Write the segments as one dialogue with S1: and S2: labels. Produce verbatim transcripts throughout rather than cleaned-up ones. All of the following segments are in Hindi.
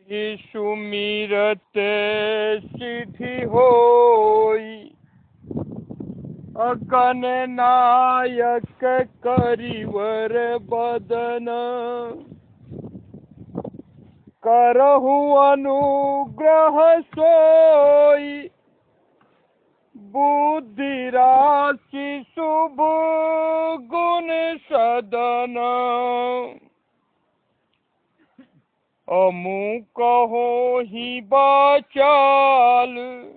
S1: सुमिरत सिद्धि होई, अगन नायक करिवर बदन, करहु अनुग्रह सोई, बुद्धि राशि शुभ गुण सदन। अमु कहो ही बाचाल,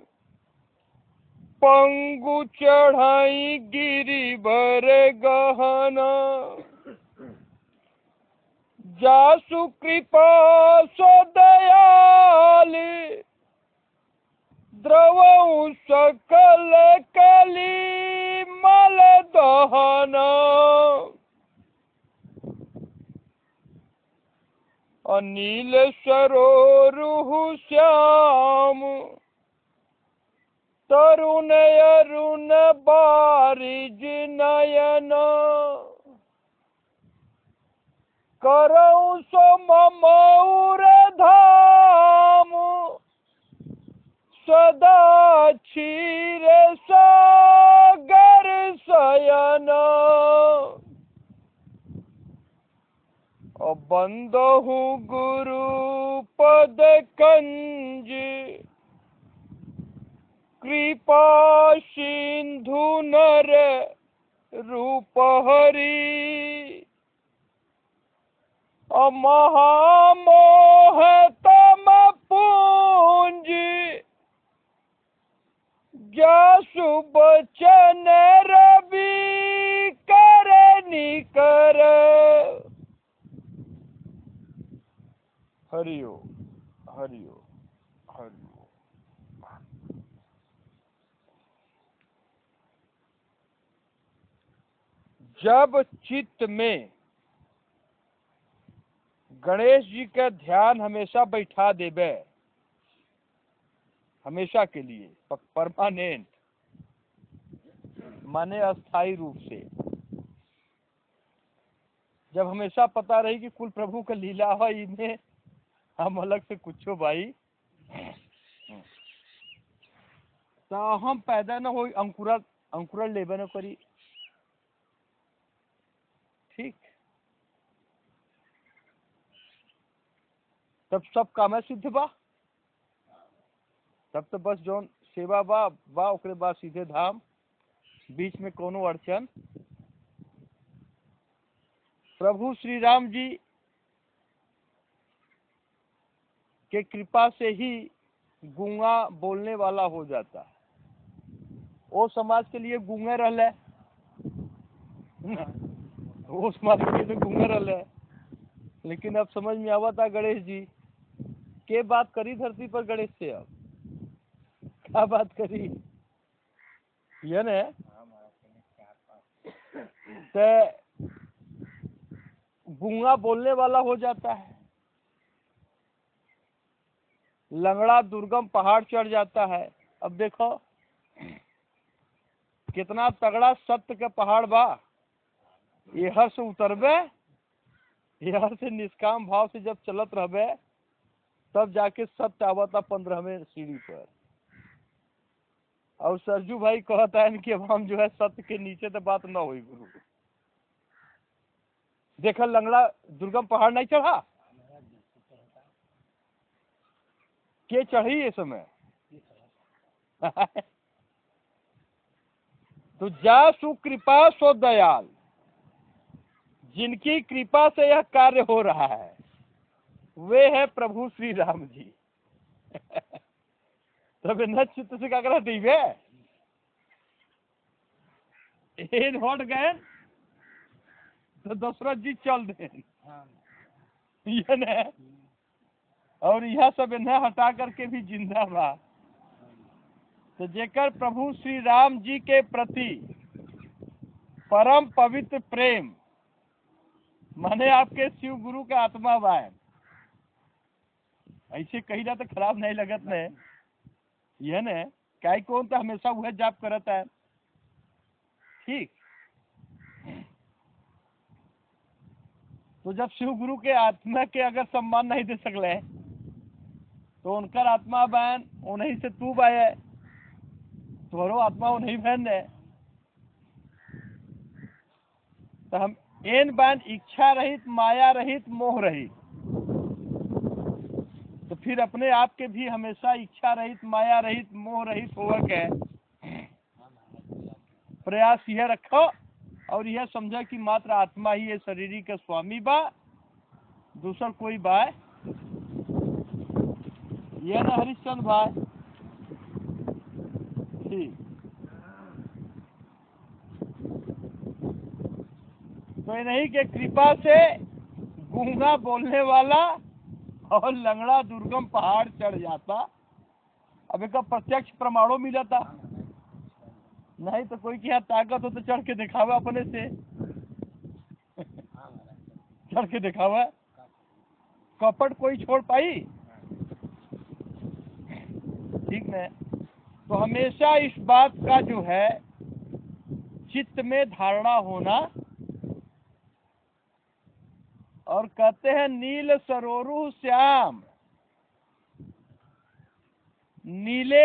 S1: पंगु चढ़ाई गिरिवर गहना, जासु कृपा सो दयाल, द्रवऊ सकल कली मल दहना। अनिल सरोरुह श्याम, तरुण अरुण बारिज नयन, करऊ सो ममौर धाम, सदा क्षीर सागर शयन। बंदहु गुरु पद कंज, कृपा सिंधु नर रूप हरि, महामोह तम पूंज, जासु बचन रवि कर निकर। हरिओ हरिओ हरिओ। जब चित्त में गणेश जी का ध्यान हमेशा बैठा देवे, हमेशा के लिए परमानेंट माने अस्थाई रूप से, जब हमेशा पता रही कि कुल प्रभु का लीला है, इन्हें हम अलग से कुछ भाई तो हम पैदा न हो, अंकुरा अंकुरा लेबे न करी। ठीक, तब सब काम सिद्ध बा, तब तो बस जौन सेवा बा बा ओकरे बाद सीधे धाम, बीच में कोनो अड़चन। प्रभु श्री राम जी के कृपा से ही गूंगा बोलने वाला हो जाता है। वो समाज के लिए गूंगे रहले, वो समाज के लिए तो गूंगे रहले, लेकिन अब समझ में आवा था गणेश जी के बात करी धरती पर। गणेश से अब क्या बात करी, ये ने तो गूंगा बोलने वाला हो जाता है, लंगड़ा दुर्गम पहाड़ चढ़ जाता है। अब देखो कितना तगड़ा सत्य का पहाड़ बा, यहर से उतरबे, यहर से निष्काम भाव से जब चलत रहबे, तब जाके सत्य आवता पंद्रहवें सीढ़ी पर। और सरजू भाई कहता है कि अब हम जो है सत्य के नीचे तो बात ना हुई। गुरु देखा लंगड़ा दुर्गम पहाड़ नहीं चढ़ा, के चढ़ी ये समय तो जा सुकृपा सो दयाल, जिनकी कृपा से यह कार्य हो रहा है वे है प्रभु श्री राम जी। तब न चित्त से क्या करा दीवे इन हट गए तो दशरथ जी चल दे, ये ने और यह सब इन्हें हटा करके भी जिंदा बा। तो जेकर प्रभु श्री राम जी के प्रति परम पवित्र प्रेम, माने आपके शिव गुरु का आत्मा बा, ऐसे कही जाता तो खराब नहीं लगत ने, यह ने काय कौन तो हमेशा वह जाप करता है। ठीक, तो जब शिव गुरु के आत्मा के अगर सम्मान नहीं दे सकले तो उनकर आत्मा बहन उन्हीं से तू बाए, तोरो आत्मा उन्हीं बहन है। तो हम एन बहन इच्छा रहित, माया रहित, मोह रहित, तो फिर अपने आप के भी हमेशा इच्छा रहित, माया रहित, मोह रहित होगा के प्रयास यह रखो और यह समझो कि मात्र आत्मा ही ये शरीर का स्वामी बा, दूसर कोई बा यह न हरिश्चंद्र भाई। ठीक, तो इन्हीं के कृपा से गूंगा बोलने वाला और लंगड़ा दुर्गम पहाड़ चढ़ जाता। अब एक प्रत्यक्ष प्रमाणों मिला था, नहीं तो कोई की यहाँ ताकत हो तो चढ़ के दिखावा अपने से चढ़ के दिखावा, कपट कोई छोड़ पाई? ठीक है। तो हमेशा इस बात का जो है चित्त में धारणा होना, और कहते हैं नील सरोरु श्याम, नीले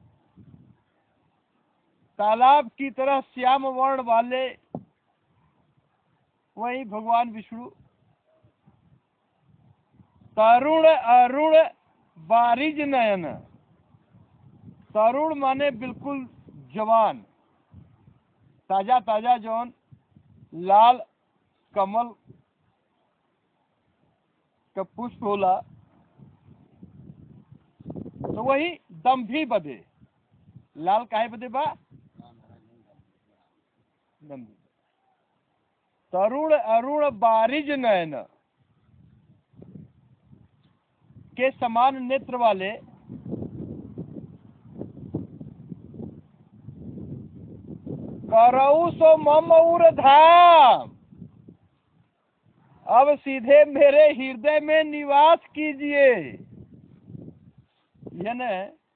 S1: तालाब की तरह श्याम वर्ण वाले वही भगवान विष्णु। तरुण अरुण बारिज नयन, तरुण माने बिल्कुल जवान, ताजा ताजा जौन लाल कमल का पुष्प होला, तो वही दम भी बदे, लाल काहे बदे बा? दम। तरुण अरुण बारिज नयन के समान नेत्र वाले, करऊ सो मम उर धाम, अब सीधे मेरे हृदय में निवास कीजिए। यह न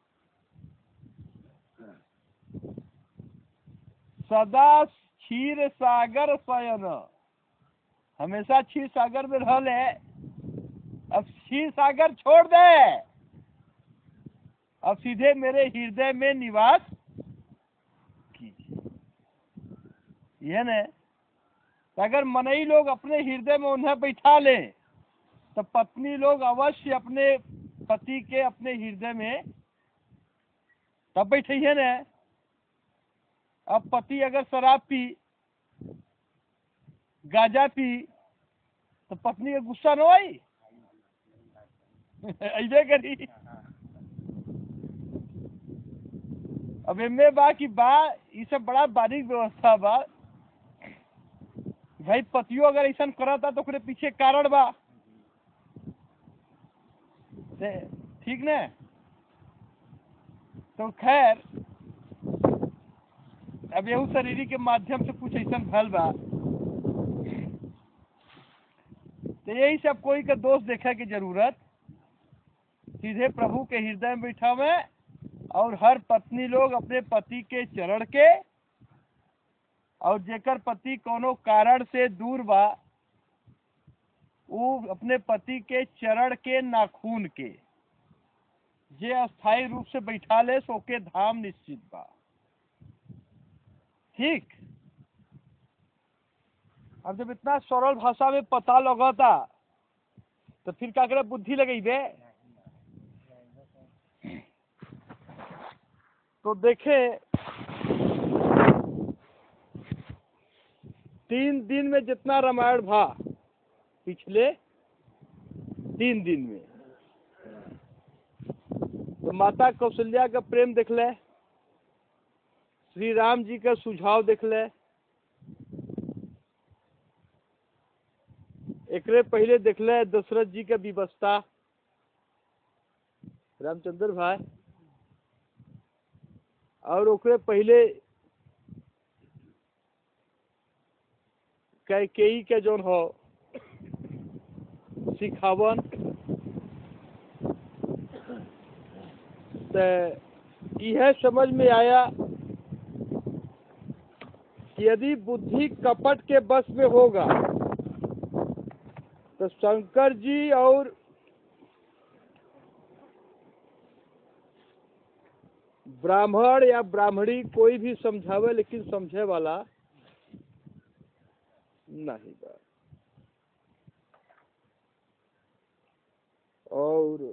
S1: सदा क्षीर सागर शयन, हमेशा क्षीर सागर में रह ले, अब क्षीर सागर छोड़ दे, अब सीधे मेरे हृदय में निवास कीजिए। यह न अगर मनई लोग अपने हृदय में उन्हें बैठा ले, तो पत्नी लोग अवश्य अपने पति के अपने हृदय में तब बैठे है न। अब पति अगर शराब पी, गांजा पी, तो पत्नी का गुस्सा न आई ऐसे करी। अब एमे बा कि बा ये सब बड़ा बारीक व्यवस्था बा भाई, पतियों अगर ऐसा करता तो उसके पीछे कारण बा, ठीक न? तो खैर अब यहू शरीर के माध्यम से कुछ ऐसा फल बा, तो यही सब कोई का दोष देखा की जरूरत, सीधे प्रभु के हृदय में बैठा हुए, और हर पत्नी लोग अपने पति के चरण के, और जेकर पति कोनो कारण से दूर बा, वो अपने पति के चरण के नाखून के जे अस्थायी रूप से बैठा ले, सो के धाम निश्चित बा। ठीक। अब जब इतना सरल भाषा में पता लगा था, तो फिर क्या करे, बुद्धि लगई बे। तो देखे तीन दिन में जितना रामायण भा, पिछले तीन दिन में, तो माता कौशल्या का प्रेम देख ले, श्री राम जी का सुझाव देख ले, एकरे पहले देख ले दशरथ जी का विवस्था, रामचंद्र भाई, और ओकरे पहले कैकेयी के जोन हो सिखावन, तो यह समझ में आया कि यदि बुद्धि कपट के बस में होगा, तो शंकर जी और ब्राह्मण या ब्राह्मणी कोई भी समझावे लेकिन समझे वाला नहीं बा। और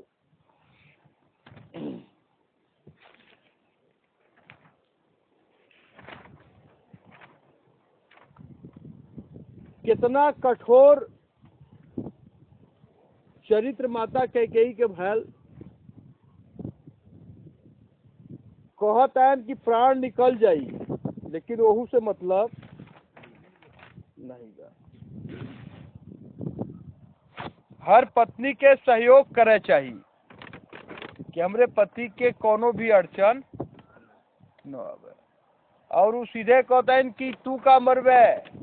S1: कितना कठोर चरित्र माता कैकेयी के भैल, कहत है कि प्राण निकल जाई लेकिन वहू से मतलब नहीं बा। हर पत्नी के सहयोग करे चाहिए कि हमरे पति के कोनो भी अड़चन न आवे। और उ सीधे कहता है कि तू का मरबे,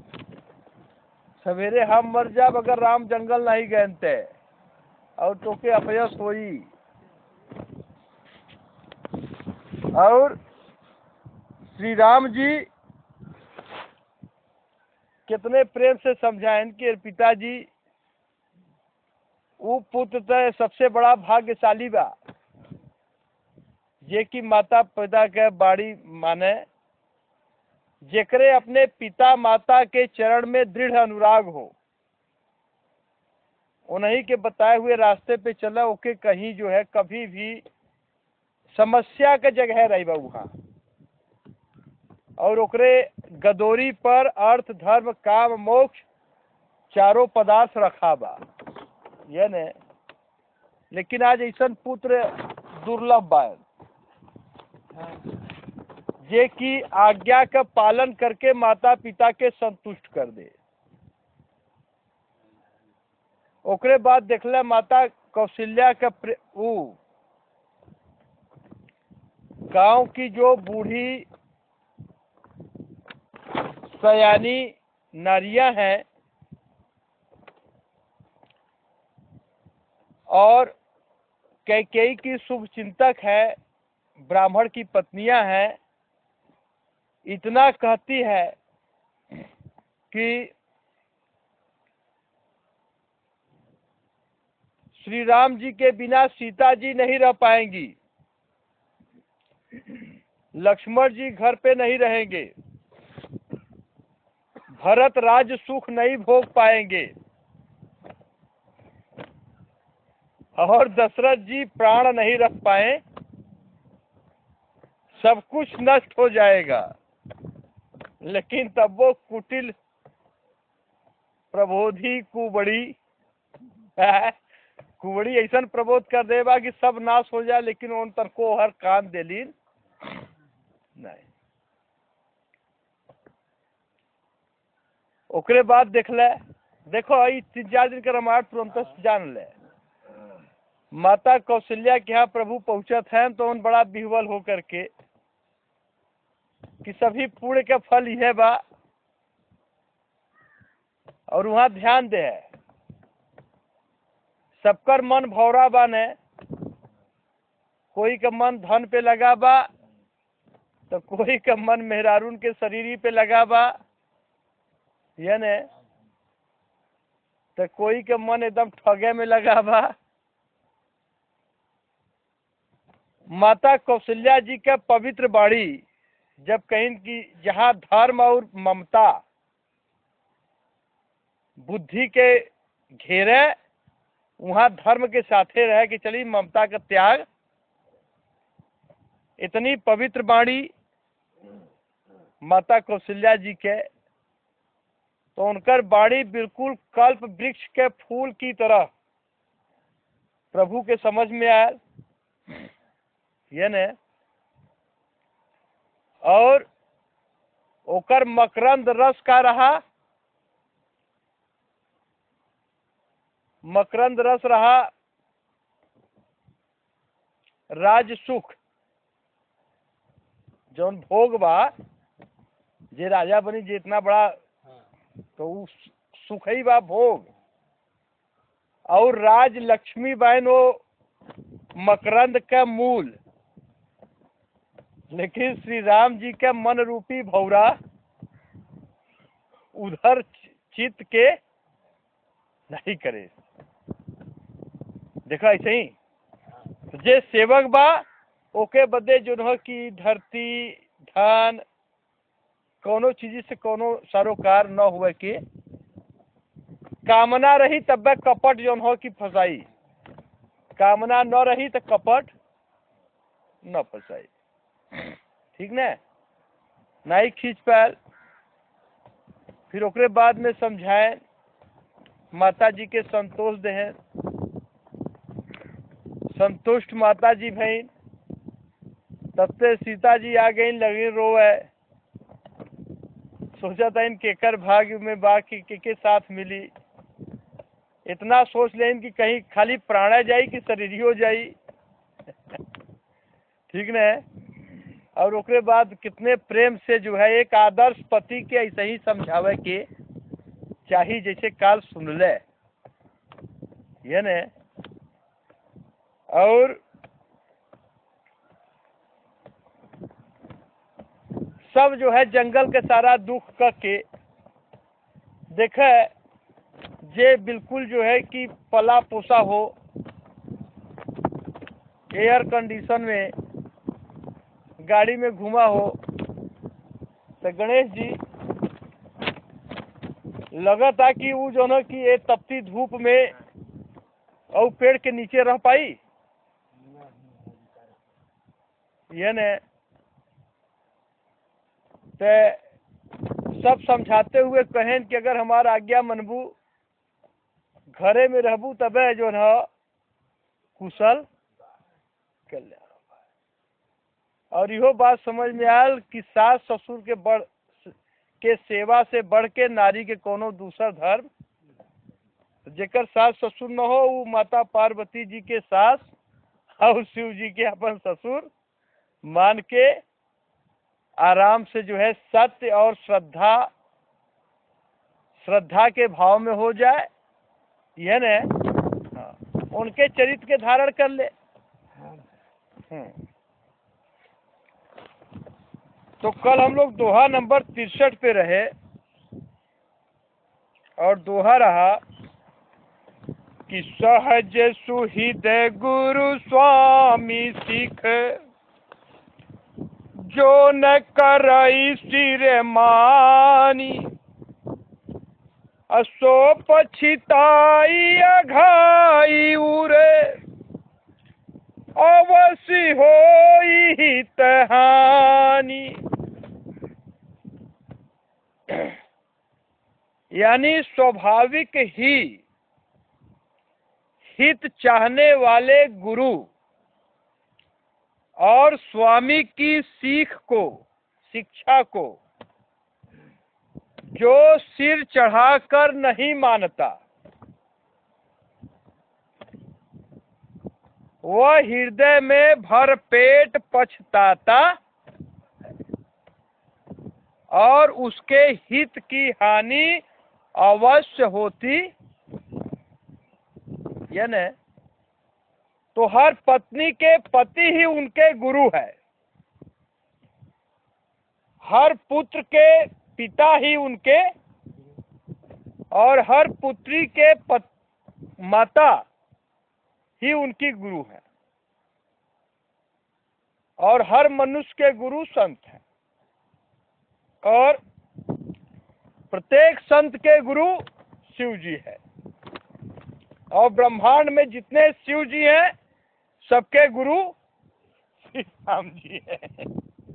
S1: सवेरे हम मर जाब अगर राम जंगल नहीं गए और तो के अपयस होई। और श्री राम जी कितने प्रेम से समझाएं कि पिताजी वो पुत्र तो सबसे बड़ा भाग्यशाली बा जे की माता पिता के बाड़ी माने, जेकरे अपने पिता माता के चरण में दृढ़ अनुराग हो, उन्हीं के बताए हुए रास्ते पे चला, ओके कहीं जो है कभी भी समस्या के जगह रही बा वहाँ। और ओकरे गदोरी पर अर्थ धर्म काम मोक्ष चारों पदार्थ रखा बा ये ने। लेकिन आज ऐसा पुत्र दुर्लभ बा जे की आज्ञा का पालन करके माता पिता के संतुष्ट कर दे। ओकरे बाद देखला माता कौशल्या का ऊ गांव की जो बूढ़ी सयानी नारियां हैं और कैकेयी की शुभ चिंतक है, ब्राह्मण की पत्नियां हैं, इतना कहती है कि श्री राम जी के बिना सीता जी नहीं रह पाएंगी, लक्ष्मण जी घर पे नहीं रहेंगे, भरत राज सुख नहीं भोग पाएंगे और दशरथ जी प्राण नहीं रख पाए, सब कुछ नष्ट हो जाएगा। लेकिन तब वो कुटिल प्रबोधी कुबड़ी कुबड़ी ऐसा प्रबोध कर देगा कि सब नाश हो जाए, लेकिन उन तर को हर कान देलीन नहीं। ओकरे बाद देख ले, देखो ये तीन चार दिन का रामायण तुरंत जान ले। माता कौशल्या के यहाँ प्रभु पहुंचत हैं तो उन बड़ा विह्वल हो करके कि सभी पुण्य का फल यह बा। और वहाँ ध्यान दे सबकर मन भौरा बाने, कोई का मन धन पे लगा बा तो कोई का मन मेहरारून के शरीरी पे लगा बा ये ने, तो कोई का मन एकदम ठगे में लगा बा। माता कौशल्या जी का पवित्र बाड़ी जब कहीं की जहाँ धर्म और ममता बुद्धि के घेरे, वहाँ धर्म के साथे रहे कि चलिए ममता का त्याग, इतनी पवित्र बाणी माता कौशल्या जी के, तो उनकर बाणी बिल्कुल कल्प वृक्ष के फूल की तरह प्रभु के समझ में आया ये ने। और ओकर मकरंद रस का रहा, मकरंद रस रहा राज सुख, जौन भोग बा जे राजा बनी जितना बड़ा तो उ सुख ही बा भोग। और राज लक्ष्मी बहन वो मकरंद का मूल, लेकिन श्री राम जी का मन रूपी भौरा उधर चित्त के नहीं करे। देखो ऐसे ही तो जे सेवक बा ओके बदे जो न की धरती धन कोनो चीज से कोनो सरोकार न हुए के कामना रही तब कपट जो हो कि फसाई, कामना न रही तो कपट न फसाई। ठीक न नहीं खींच पायल। फिर ओकरे बाद में समझाए माता जी के संतोष दे, संतुष्ट माता जी भई। तब से सीता जी आ गई, लगी रोवे, सोचा था इन केकर भाग्य में बा कि के, के साथ मिली। इतना सोच लें कि कहीं खाली प्राणा जाई कि शरीर हो जाई। ठीक न। और ओकरे बाद कितने प्रेम से जो है एक आदर्श पति के ऐसे ही समझावे के चाहिए जैसे काल सुन ले, ये न। और सब जो है जंगल के सारा दुख करके देखे, जे बिल्कुल जो है कि पला पोसा हो, एयर कंडीशन में गाड़ी में घुमा हो, तो गणेश जी लगा था कि वो जो है कि ये तपती धूप में और पेड़ के नीचे रह पाई, ये न। तो सब समझाते हुए कहें कि अगर हमारा आज्ञा मनबू, घरे में रहबू तबे जो है कुशल कल्याण। और यो बात समझ में आयल कि सास ससुर के बढ़ के सेवा से बढ़ के नारी के कोनो दूसरा धर्म, जेकर सास ससुर न हो वो माता पार्वती जी के सास और शिव जी के अपन ससुर मान के आराम से जो है सत्य और श्रद्धा श्रद्धा के भाव में हो जाए, यह न। हाँ, उनके चरित्र के धारण कर ले। तो कल हम लोग दोहा नंबर तिरसठ पे रहे और दोहा रहा कि सहज सुहित गुरु स्वामी सिख, जो न करई सिर मानी, असो पछिताई अघाई उरे, अवश्य होई हित हानि। यानी स्वाभाविक ही हित चाहने वाले गुरु और स्वामी की सीख को, शिक्षा को जो सिर चढ़ाकर नहीं मानता, वह हृदय में भर पेट पछताता और उसके हित की हानि अवश्य होती, या न। तो हर पत्नी के पति ही उनके गुरु है, हर पुत्र के पिता ही उनके, और हर पुत्री के पत, माता ही उनकी गुरु है, और हर मनुष्य के गुरु संत है, और प्रत्येक संत के गुरु शिव जी है। और ब्रह्मांड में जितने शिव जी हैं सबके गुरु श्री राम जी हैं।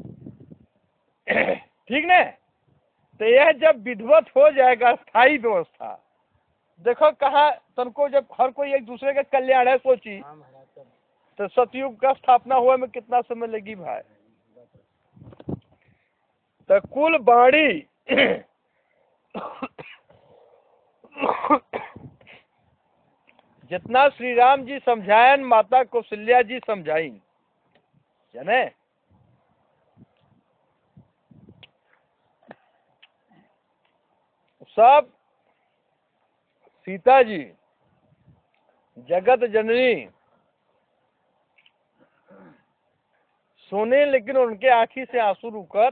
S1: ठीक न। तो यह जब विधिवत हो जाएगा स्थायी व्यवस्था, देखो कहाँ तनको जब हर कोई एक दूसरे का कल्याण है सोची, तो सतयुग का स्थापना हुए में कितना समय लगी भाई। तो कुल बाणी जितना श्री राम जी समझायन माता कौशल्या जी समझाई, जाने। सब सीता जी जगत जननी सुने, लेकिन उनके आँखी से आंसू रुकत,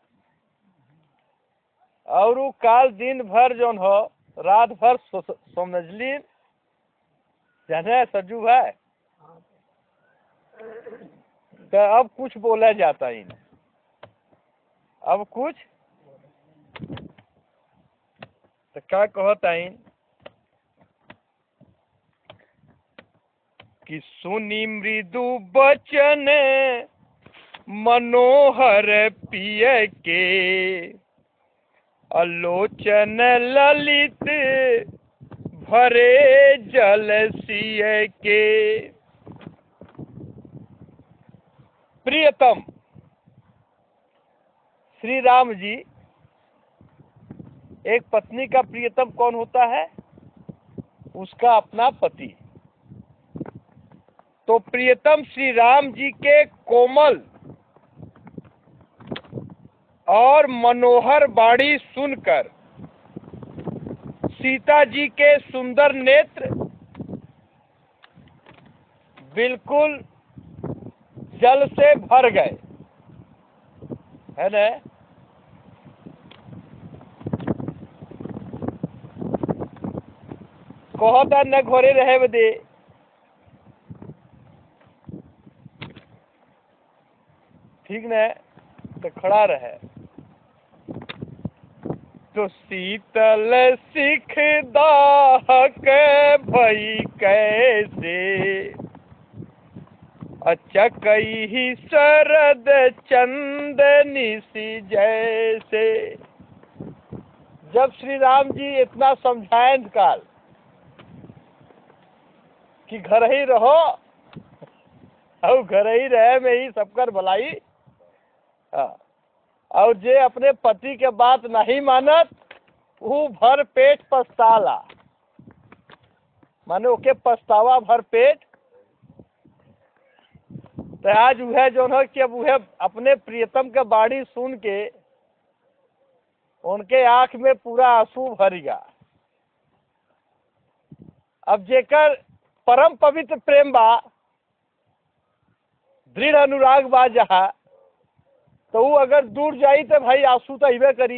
S1: और वो काल दिन भर जौन हो रात भर समझली, जाने सज्जू भाई। तो अब कुछ बोला जाता ही नहीं, अब कुछ तो क्या कहता है कि सुनी मृदु बचन मनोहर पिय के, अलोचन ललित भरे जल सिय के। प्रियतम श्री राम जी, एक पत्नी का प्रियतम कौन होता है? उसका अपना पति। तो प्रियतम श्री राम जी के कोमल और मनोहर वाणी सुनकर सीता जी के सुंदर नेत्र बिल्कुल जल से भर गए, है ना? कहता न घोरे रहे बदे, ठीक न? तो खड़ा रहे। तो शीतल सिख दाहक भई कैसे, अचकई ही शरद चंदनी सी जैसे। जब श्री राम जी इतना समझाएं काल कि घर ही रहो और घर ही रहे में ही सबकर भलाई, और जे अपने पति के बात नहीं मानत वो भर पेट पछताला, माने ओके पछतावा भर पेट। तो आज वह जो है कि अब वह अपने प्रियतम के बाणी सुन के उनके आंख में पूरा आंसू भर गया। अब जेकर परम पवित्र प्रेम बा, दृढ़ अनुराग बा जहा, तो वो अगर दूर जाई तो भाई आंसू तो हिबे करी।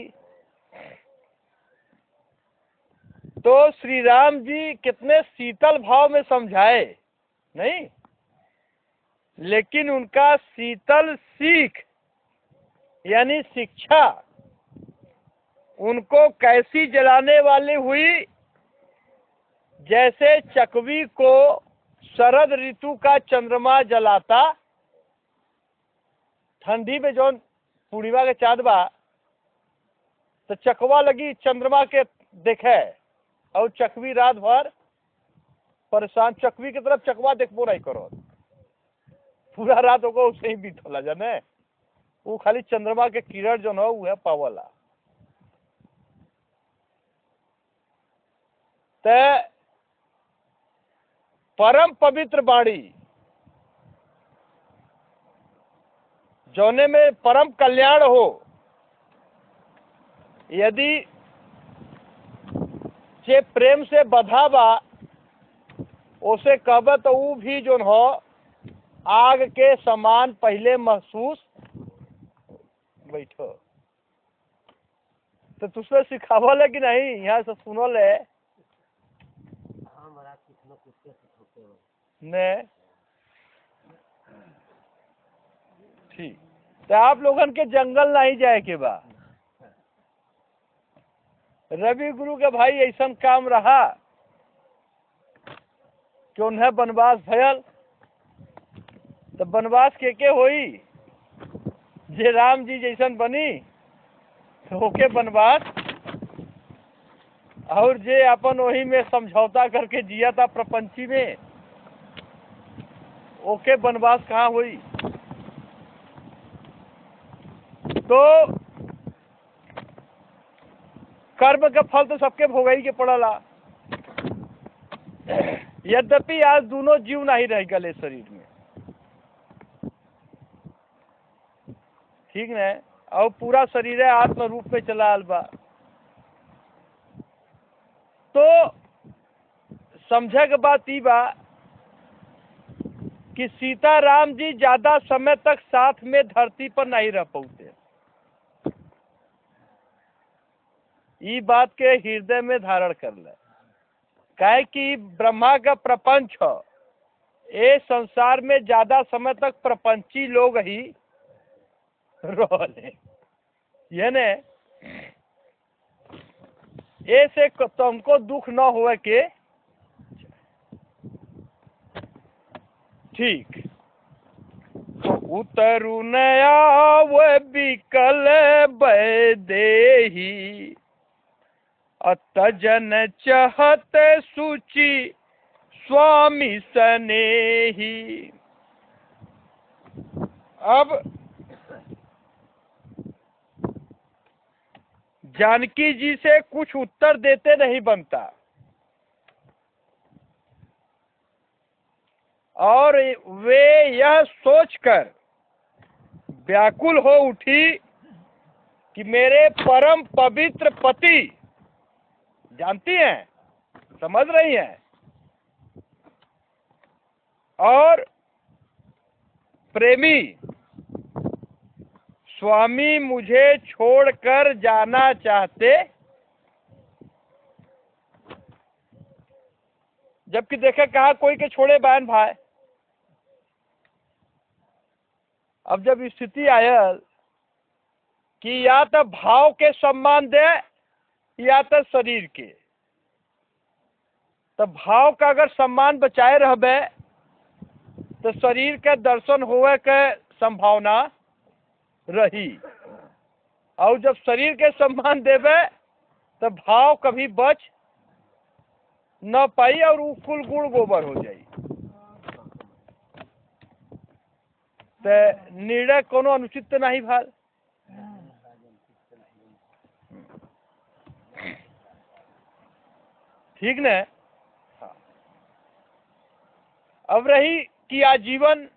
S1: तो श्री राम जी कितने शीतल भाव में समझाए नहीं, लेकिन उनका शीतल सीख यानी शिक्षा उनको कैसी जलाने वाली हुई, जैसे चकवी को शरद ऋतु का चंद्रमा जलाता। ठंडी में जो पूर्णिमा के चाँद बा तो चकवा लगी चंद्रमा के देखे, और चकवी रात भर परेशान, चकवी की तरफ चकवा देखबो नहीं करो, पूरा रात होगा उसे ही बीत होला जाने, वो खाली चंद्रमा के किरण जो न वो है पावला। ते परम पवित्र वाणी जौने में परम कल्याण हो, यदि जे प्रेम से बधा बा उसे कहब तो वो भी जो हो आग के समान पहले महसूस बैठो। तो तुझसे सिखावल कि नहीं? यहाँ से सुनल है ने, ठीक। तो आप लोगन के जंगल नहीं जाए के बा। रवि गुरु के भाई ऐसा काम रहा कि उन्हें वनवास भयल, तो वनवास के के होई, जे राम जी जैसन बनी तो होके वनवास, और जे अपन वही में समझौता करके जिया था प्रपंची में, ओके वनवास कहाँ हुई। तो कर्म का फल तो सबके भोगाई के पड़ला। यद्यपि आज दोनों जीव नहीं रह गए शरीर में, ठीक है, और पूरा शरीर आत्म रूप में चला आल बा। तो समझे के बात ई बा कि सीता राम जी ज्यादा समय तक साथ में धरती पर नहीं रह पाते। ये बात के हृदय में धारण कर ले, काहे कि ब्रह्मा का प्रपंच हो, ये संसार में ज्यादा समय तक प्रपंची लोग ही रहे, ये ने ऐसे तुमको दुख न हुए के ठीक। उतरु नया वो बिकल बैदेही, अतजन चहत सूची स्वामी सनेही। अब जानकी जी से कुछ उत्तर देते नहीं बनता, और वे यह सोचकर व्याकुल हो उठी कि मेरे परम पवित्र पति, जानती हैं, समझ रही हैं, और प्रेमी स्वामी मुझे छोड़कर जाना चाहते, जबकि देखे कहा कोई के छोड़े बहन भाई। अब जब स्थिति आयल कि या तो भाव के सम्मान दे या तो शरीर के, तो भाव का अगर सम्मान बचाए रहबे तो शरीर के दर्शन होवे के संभावना रही, और जब शरीर के सम्मान देवे तो भाव कभी बच न पाई और वो कुल गुड़ गोबर हो जाई। तो निर्णय कोनो अनुचित नहीं भाल। ठीक न। अब रही कि आजीवन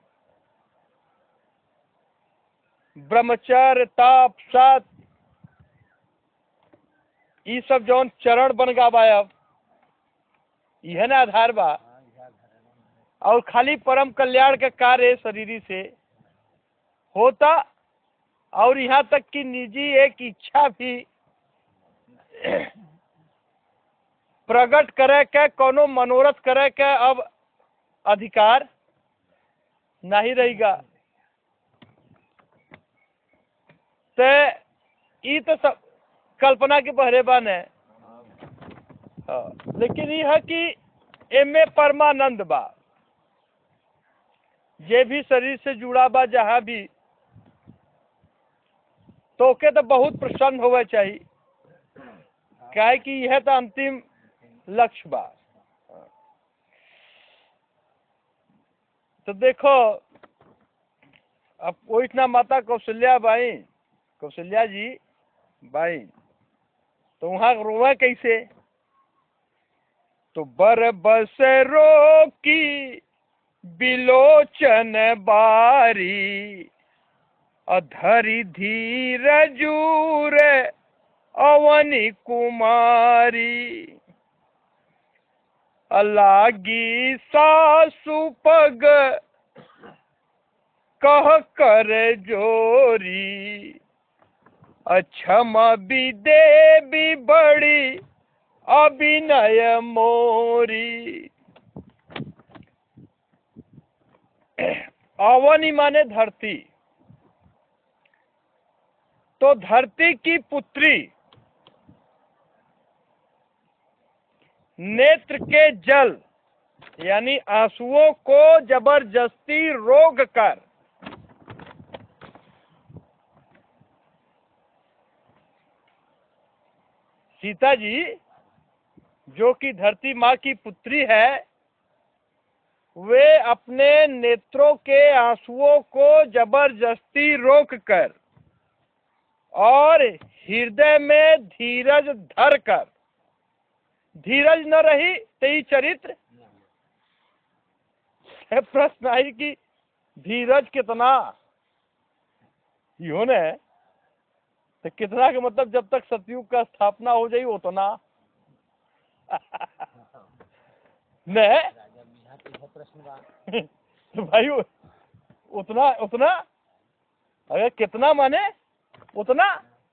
S1: ब्रह्मचर्य ताप सत ये सब जौन चरण बन गाबा, अब यह ना आधार बा, और खाली परम कल्याण के कार्य शरीरी से होता, और यहाँ तक कि निजी एक इच्छा भी प्रकट करे के, कोनो मनोरथ करे के अब अधिकार नहीं रहेगा। तो ये तो सब कल्पना के बहरेबान है। हाँ, लेकिन यह है कि एमे परमानंद बा, जे भी शरीर से जुड़ा बा जहाँ भी, तो के तो बहुत प्रसन्न होवे चाहिए, काहे कि यह तो अंतिम लक्ष्य बा। तो देखो अब वो इतना माता कौशल्या बाई, कौशल्या जी बाई, तो वहां रोवा कैसे? तो बर बस रो की बिलोचन बारी, अधरी धीर जूर अवनी कुमारी, अलागी सासु पग कह कर जोरी, अक्षम भी देवी बड़ी अभिनय मोरी। अवनी माने धरती, तो धरती की पुत्री नेत्र के जल यानी आंसुओं को जबरदस्ती रोक कर सीता जी, जो कि धरती माँ की पुत्री है, वे अपने नेत्रों के आंसुओं को जबरदस्ती रोक कर और हृदय में धीरज धर कर, धीरज न रही तो ये चरित्र प्रश्न आई कि धीरज कितना यो ने, तो कितना के मतलब जब तक सतयुग का स्थापना हो जाए उतना ने तो भाई उतना उतना अगर कितना माने उतना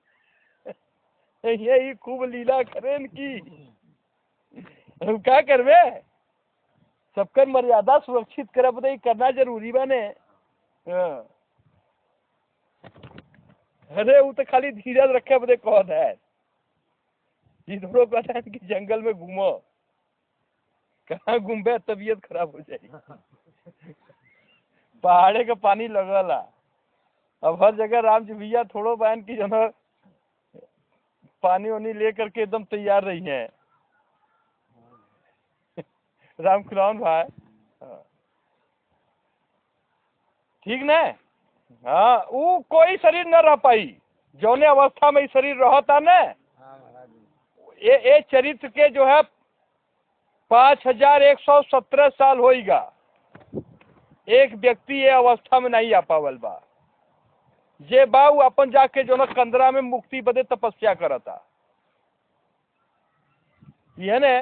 S1: ये खूब लीला करें की, क्या करवे सबकर मर्यादा सुरक्षित करे बदे करना जरूरी बने। हाँ। अरे वो तो खाली धीरज रखे बदे कौन है, इधरों कहते हैं कि जंगल में घूमो, कहाँ घूमे तबीयत खराब हो जाएगी। पहाड़े का पानी लगला, अब हर जगह राम जी भैया थोड़ो बहन की जो है पानी वानी ले करके एकदम तैयार रही है। राम खिलौन भाई, ठीक न? हाँ, वो कोई शरीर न रह पाई जौने अवस्था में शरीर रहता न, ये ये चरित्र के जो है पाँच हजार एक सौ सत्रह साल होएगा, एक व्यक्ति ये अवस्था में नहीं आ पावल बा। जे बाऊ अपन जाके जो ना कंदरा में मुक्ति बदे तपस्या करता, ये ने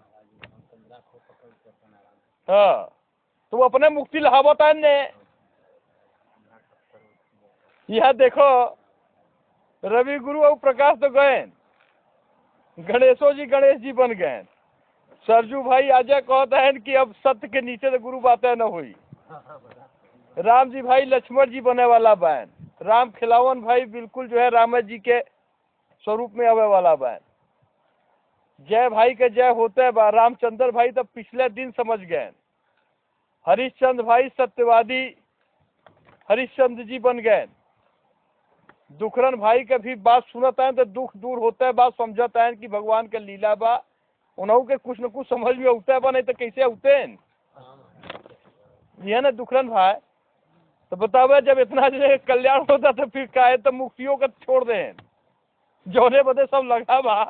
S1: हाँ, तो अपने मुक्ति लहावता है ने। यह देखो रवि गुरु और प्रकाश तो गए, गणेशो जी गणेश जी बन गए, सरजू भाई आजा कहता है कि अब सत्य के नीचे तो गुरु बातें न हुई। राम जी भाई लक्ष्मण जी बने वाला बैन, राम खिलावन भाई बिल्कुल जो है राम जी के स्वरूप में आवे वाला बैन। जय भाई के जय होते बा, रामचंद्र भाई तो पिछले दिन समझ गए, हरिश्चंद्र भाई सत्यवादी हरिश्चंद्र जी बन गए। दुखरन भाई के भी बात सुनता है तो दुख दूर होता है, बात समझता है कि भगवान के लीला बा, उन्हों के कुछ न कुछ समझ में उठता है बा, नहीं तो कैसे उठते हैं ये ना दुखरन भाई। तो बतावे जब इतना जो कल्याण होता तो फिर काहे तो मुक्तियों का छोड़ दें, जोने बदे सब लगा बा।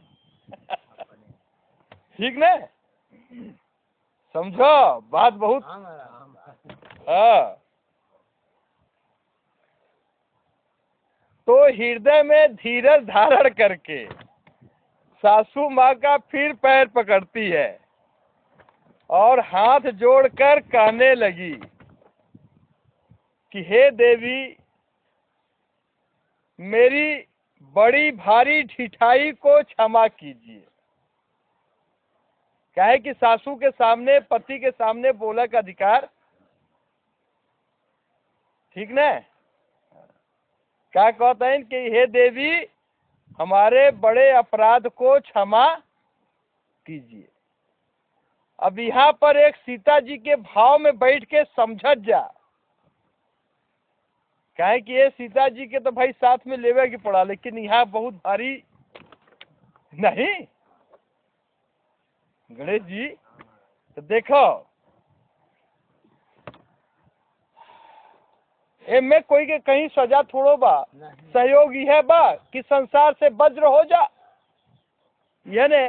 S1: ठीक न? समझो बात बहुत। हाँ, तो हृदय में धीरज धारण करके सासू माँ का फिर पैर पकड़ती है और हाथ जोड़कर कहने लगी कि हे देवी, मेरी बड़ी भारी ढिठाई को क्षमा कीजिए। कहे कि सासू के सामने पति के सामने बोले का अधिकार, ठीक न? क्या कहते हैं कि हे देवी, हमारे बड़े अपराध को क्षमा कीजिए। अब यहाँ पर एक सीता जी के भाव में बैठ के समझत जा, कहे कि ये सीता जी के तो भाई साथ में लेवे की पड़ा, लेकिन यहाँ बहुत भारी नहीं गणेश जी। तो देखो में कोई के कहीं सजा थोड़ो बा, सहयोग यह बा कि संसार से वज्र हो जा, यह ने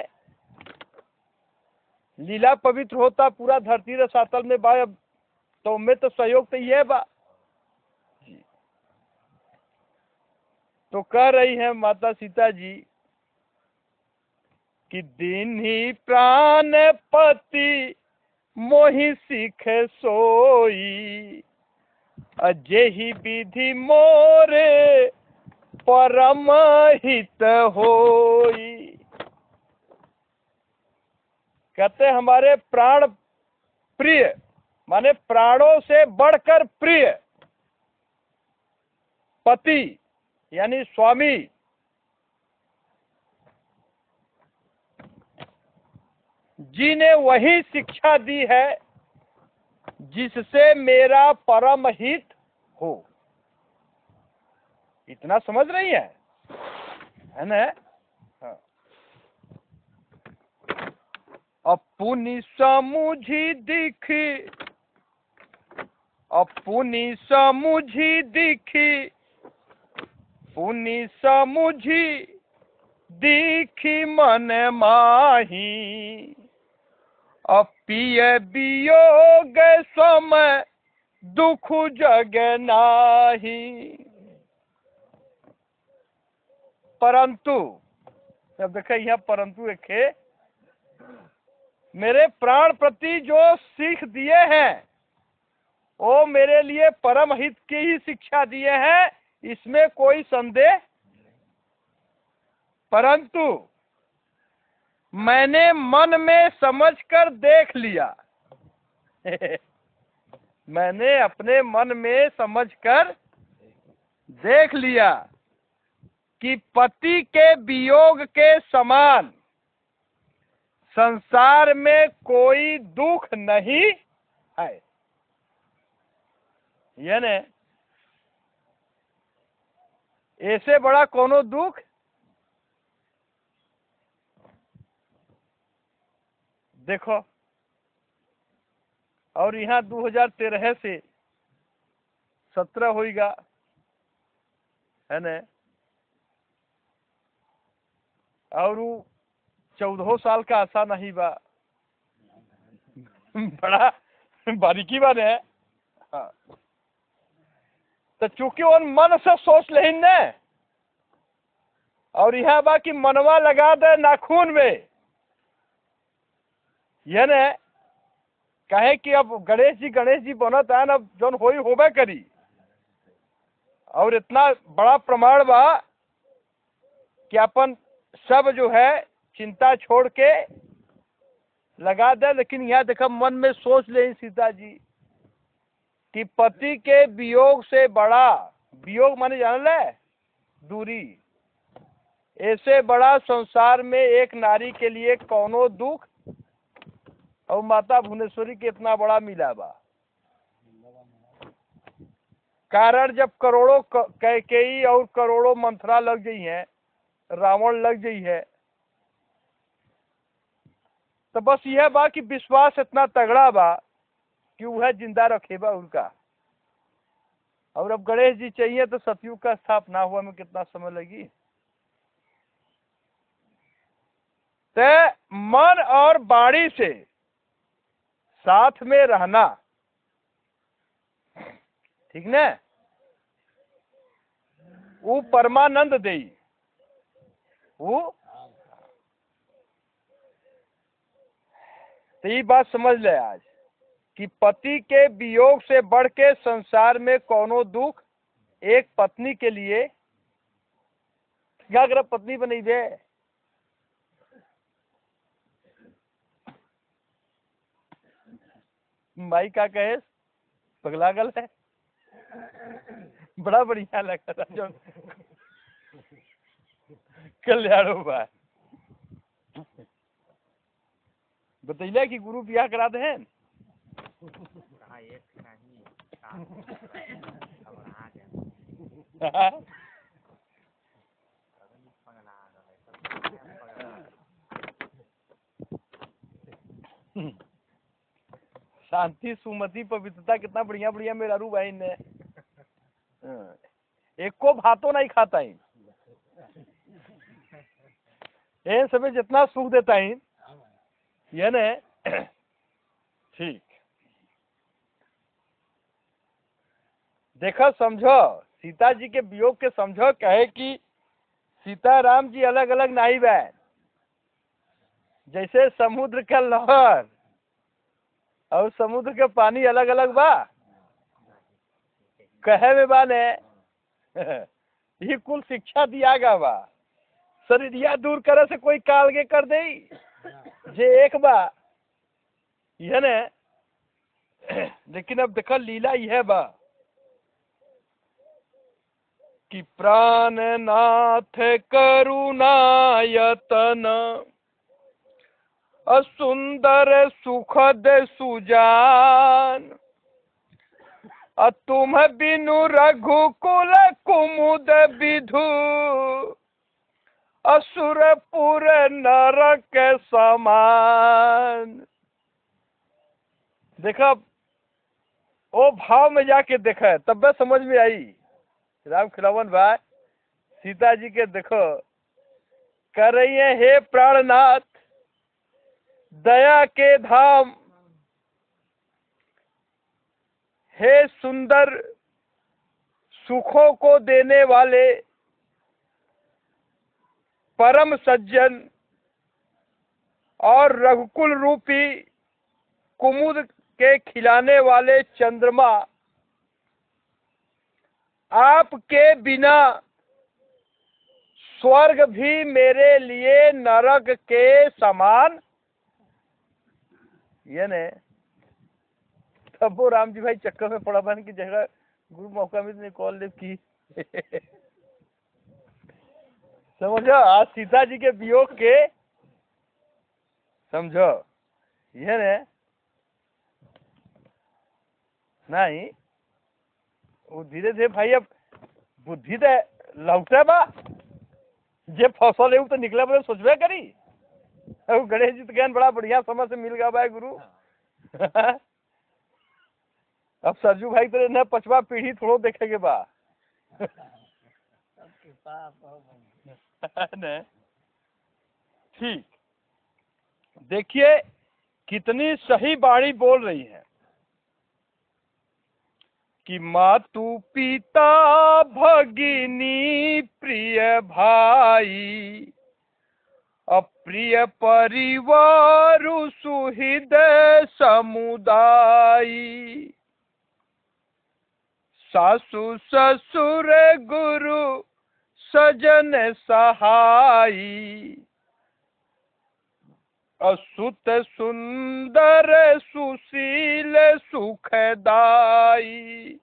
S1: लीला पवित्र होता पूरा धरती रसातल में बा, तो में तो सहयोग तो यह बा। तो कह रही है माता सीता जी कि दिन ही प्राण पति मोहि सिख सोई, अजेहि विधि मोरे परम हित होई। कहते हमारे प्राण प्रिय माने प्राणों से बढ़कर प्रिय पति यानी स्वामी जी ने वही शिक्षा दी है जिससे मेरा परम हित हो। इतना समझ रही है, है ना? हाँ। अपुनी समुझी दिखी, अपुनी समुझी दिखी, पुनि समुझी दिखी मन माही, अपिय वियोग समय दुख जग नाही। परंतु अब देखे यहाँ परंतु एक है, मेरे प्राण प्रति जो सीख दिए हैं वो मेरे लिए परम हित की ही शिक्षा दिए हैं, इसमें कोई संदेह। परंतु मैंने मन में समझकर देख लिया मैंने अपने मन में समझकर देख लिया कि पति के वियोग के समान संसार में कोई दुख नहीं है। यानी ऐसे बड़ा कोनो दुख देखो। और यहाँ दो हजार तेरह से सत्रह होगा, है न, और चौदह साल का आशा नहीं बा। बड़ा बारीकी बात है। हाँ। तो चूंकि उन मन से सोच ले न, और यह बा कि मनवा लगा दे नाखून में। यह न कहे कि अब गणेश जी गणेश जी बनत है, अब जौन होई होबे करी। और इतना बड़ा प्रमाण बा कि अपन सब जो है चिंता छोड़ के लगा दे। लेकिन यहाँ देखा मन में सोच ले सीता जी कि पति के वियोग से बड़ा, वियोग माने जान ले दूरी, ऐसे बड़ा संसार में एक नारी के लिए कौनो दुख। और माता भुवनेश्वरी के इतना बड़ा मिला बा। कारण जब करोड़ों कैकेयी और करोड़ों मंथरा लग गई हैं, रावण लग गई है, तो बस यह बा कि विश्वास इतना तगड़ा बा कि वह जिंदा रखेबा उनका। और अब गणेश जी चाहिए तो सतयुग का स्थापना हुआ में कितना समय लगी। तो मन और वाणी से साथ में रहना, ठीक न, वो परमानंद दे। वो तो ये बात समझ ले आज कि पति के वियोग से बढ़ के संसार में कौनो दुख एक पत्नी के लिए। क्या अगर पत्नी बनी दे, माई का कहे पगला गल है। बड़ा बढ़िया लगा था जो कल्याण हुआ। बतैले कि गुरु ब्याह करा दे हैं। शांति सुमति पवित्रता कितना बढ़िया बढ़िया मेरा रू भाई ने। एक को भातों नहीं खाता ही, ये सब जितना सुख देता ही ये ने। ठीक देखो, समझो सीता जी के वियोग के समझो। कहे कि सीता राम जी अलग अलग नहीं बा, जैसे समुद्र का लहर और समुद्र के पानी अलग अलग बा। कहे में बाने ये कुल शिक्षा दिया गा बा। शरीरिया दूर करे से कोई कालगे कर दे जे एक बा, यह ने। लेकिन अब देखो लीला यह बा कि प्राणनाथ करुणायतन असुंदर सुखद सुजान, तुम बिनु रघुकुल कुमुद विधु, असुरपुर नरक समान। देखा ओ भाव में जाके देखा तब बस समझ में आई। राम खिलावन भाई सीता जी के देखो कर रही है, हे प्राणनाथ दया के धाम, हे सुंदर सुखों को देने वाले परम सज्जन और रघुकुल रूपी कुमुद के खिलाने वाले चंद्रमा, आपके बिना स्वर्ग भी मेरे लिए नरक के समान। ये ने तब वो राम जी भाई चक्कर में पड़ा बन की जगह गुरु मौका में कॉल ले की समझो आज सीता जी के वियोग के समझो ये ने नहीं वो धीरे धीरे भाई अब बुद्धि तो लौटे बा जे फसल है तो निकले बोले सोचबे करी अब गणेश जी तो ज्ञान बड़ा बढ़िया समय से मिल गया भाई गुरु अब सरजू भाई तो न पचवा पीढ़ी थोड़ो देखेगे बा ठीक देखिए कितनी सही बाणी बोल रही है कि मातु पिता भगिनी प्रिय भाई अप्रिय परिवार सुहृद समुदाय सासु ससुर गुरु सजन सहाई असुत सुंदर सुशील सुखदाई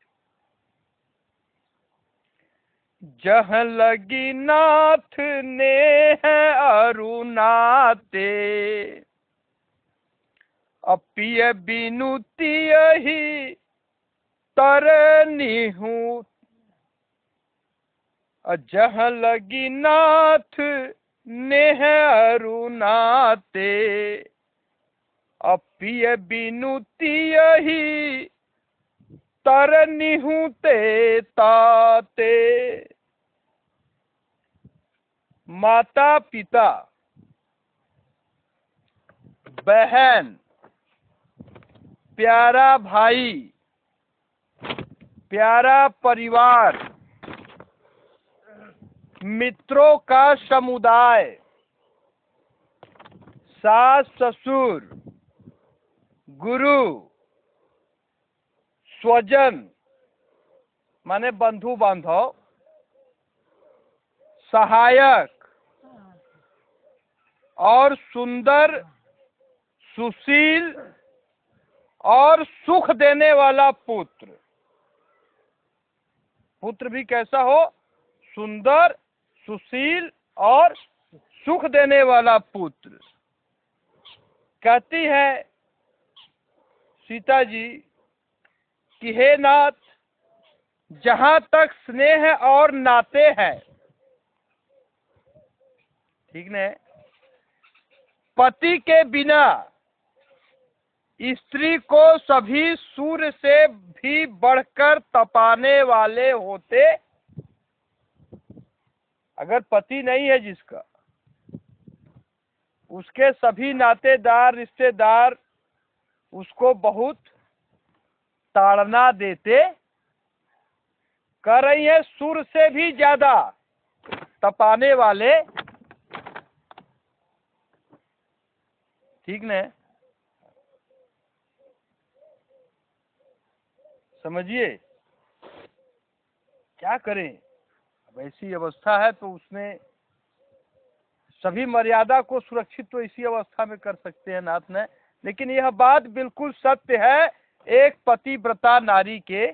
S1: जह लगी नाथ ने है अरुणाते अपिय बिनुती ही तरनी हूँ जह लगी नाथ नेह अरुणाते अपिय बिनुती ही तरनी हूँ ते ताते माता पिता बहन प्यारा भाई प्यारा परिवार मित्रों का समुदाय सास ससुर गुरु स्वजन माने बंधु बांधव सहायक और सुंदर सुशील और सुख देने वाला पुत्र पुत्र भी कैसा हो सुंदर सुशील और सुख देने वाला पुत्र कहती है सीता जी कि हे नाथ जहां तक स्नेह और नाते हैं ठीक ने पति के बिना स्त्री को सभी सूर्य से भी बढ़कर तपाने वाले होते अगर पति नहीं है जिसका उसके सभी नातेदार रिश्तेदार उसको बहुत ताड़ना देते कर रही है सूर्य से भी ज्यादा तपाने वाले ठीक ने समझिए क्या करें अब ऐसी अवस्था है तो उसने सभी मर्यादा को सुरक्षित तो इसी अवस्था में कर सकते हैं नाथ ने लेकिन यह बात बिल्कुल सत्य है एक पतिव्रता नारी के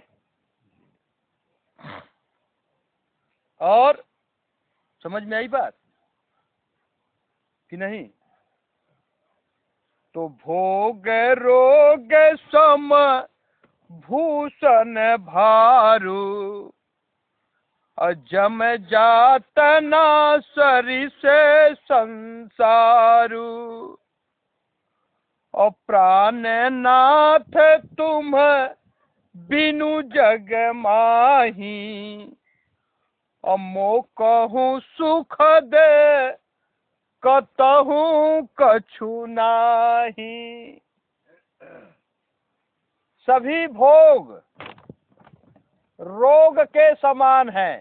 S1: और समझ में आई बात कि नहीं तो भोग रोग सम भूषण भारू अजम जात ना सरी से संसारू और प्राण नाथ तुम बिनु जग माही और मो कहूँ सुख दे कतहूँ कछु नाही सभी भोग रोग के समान है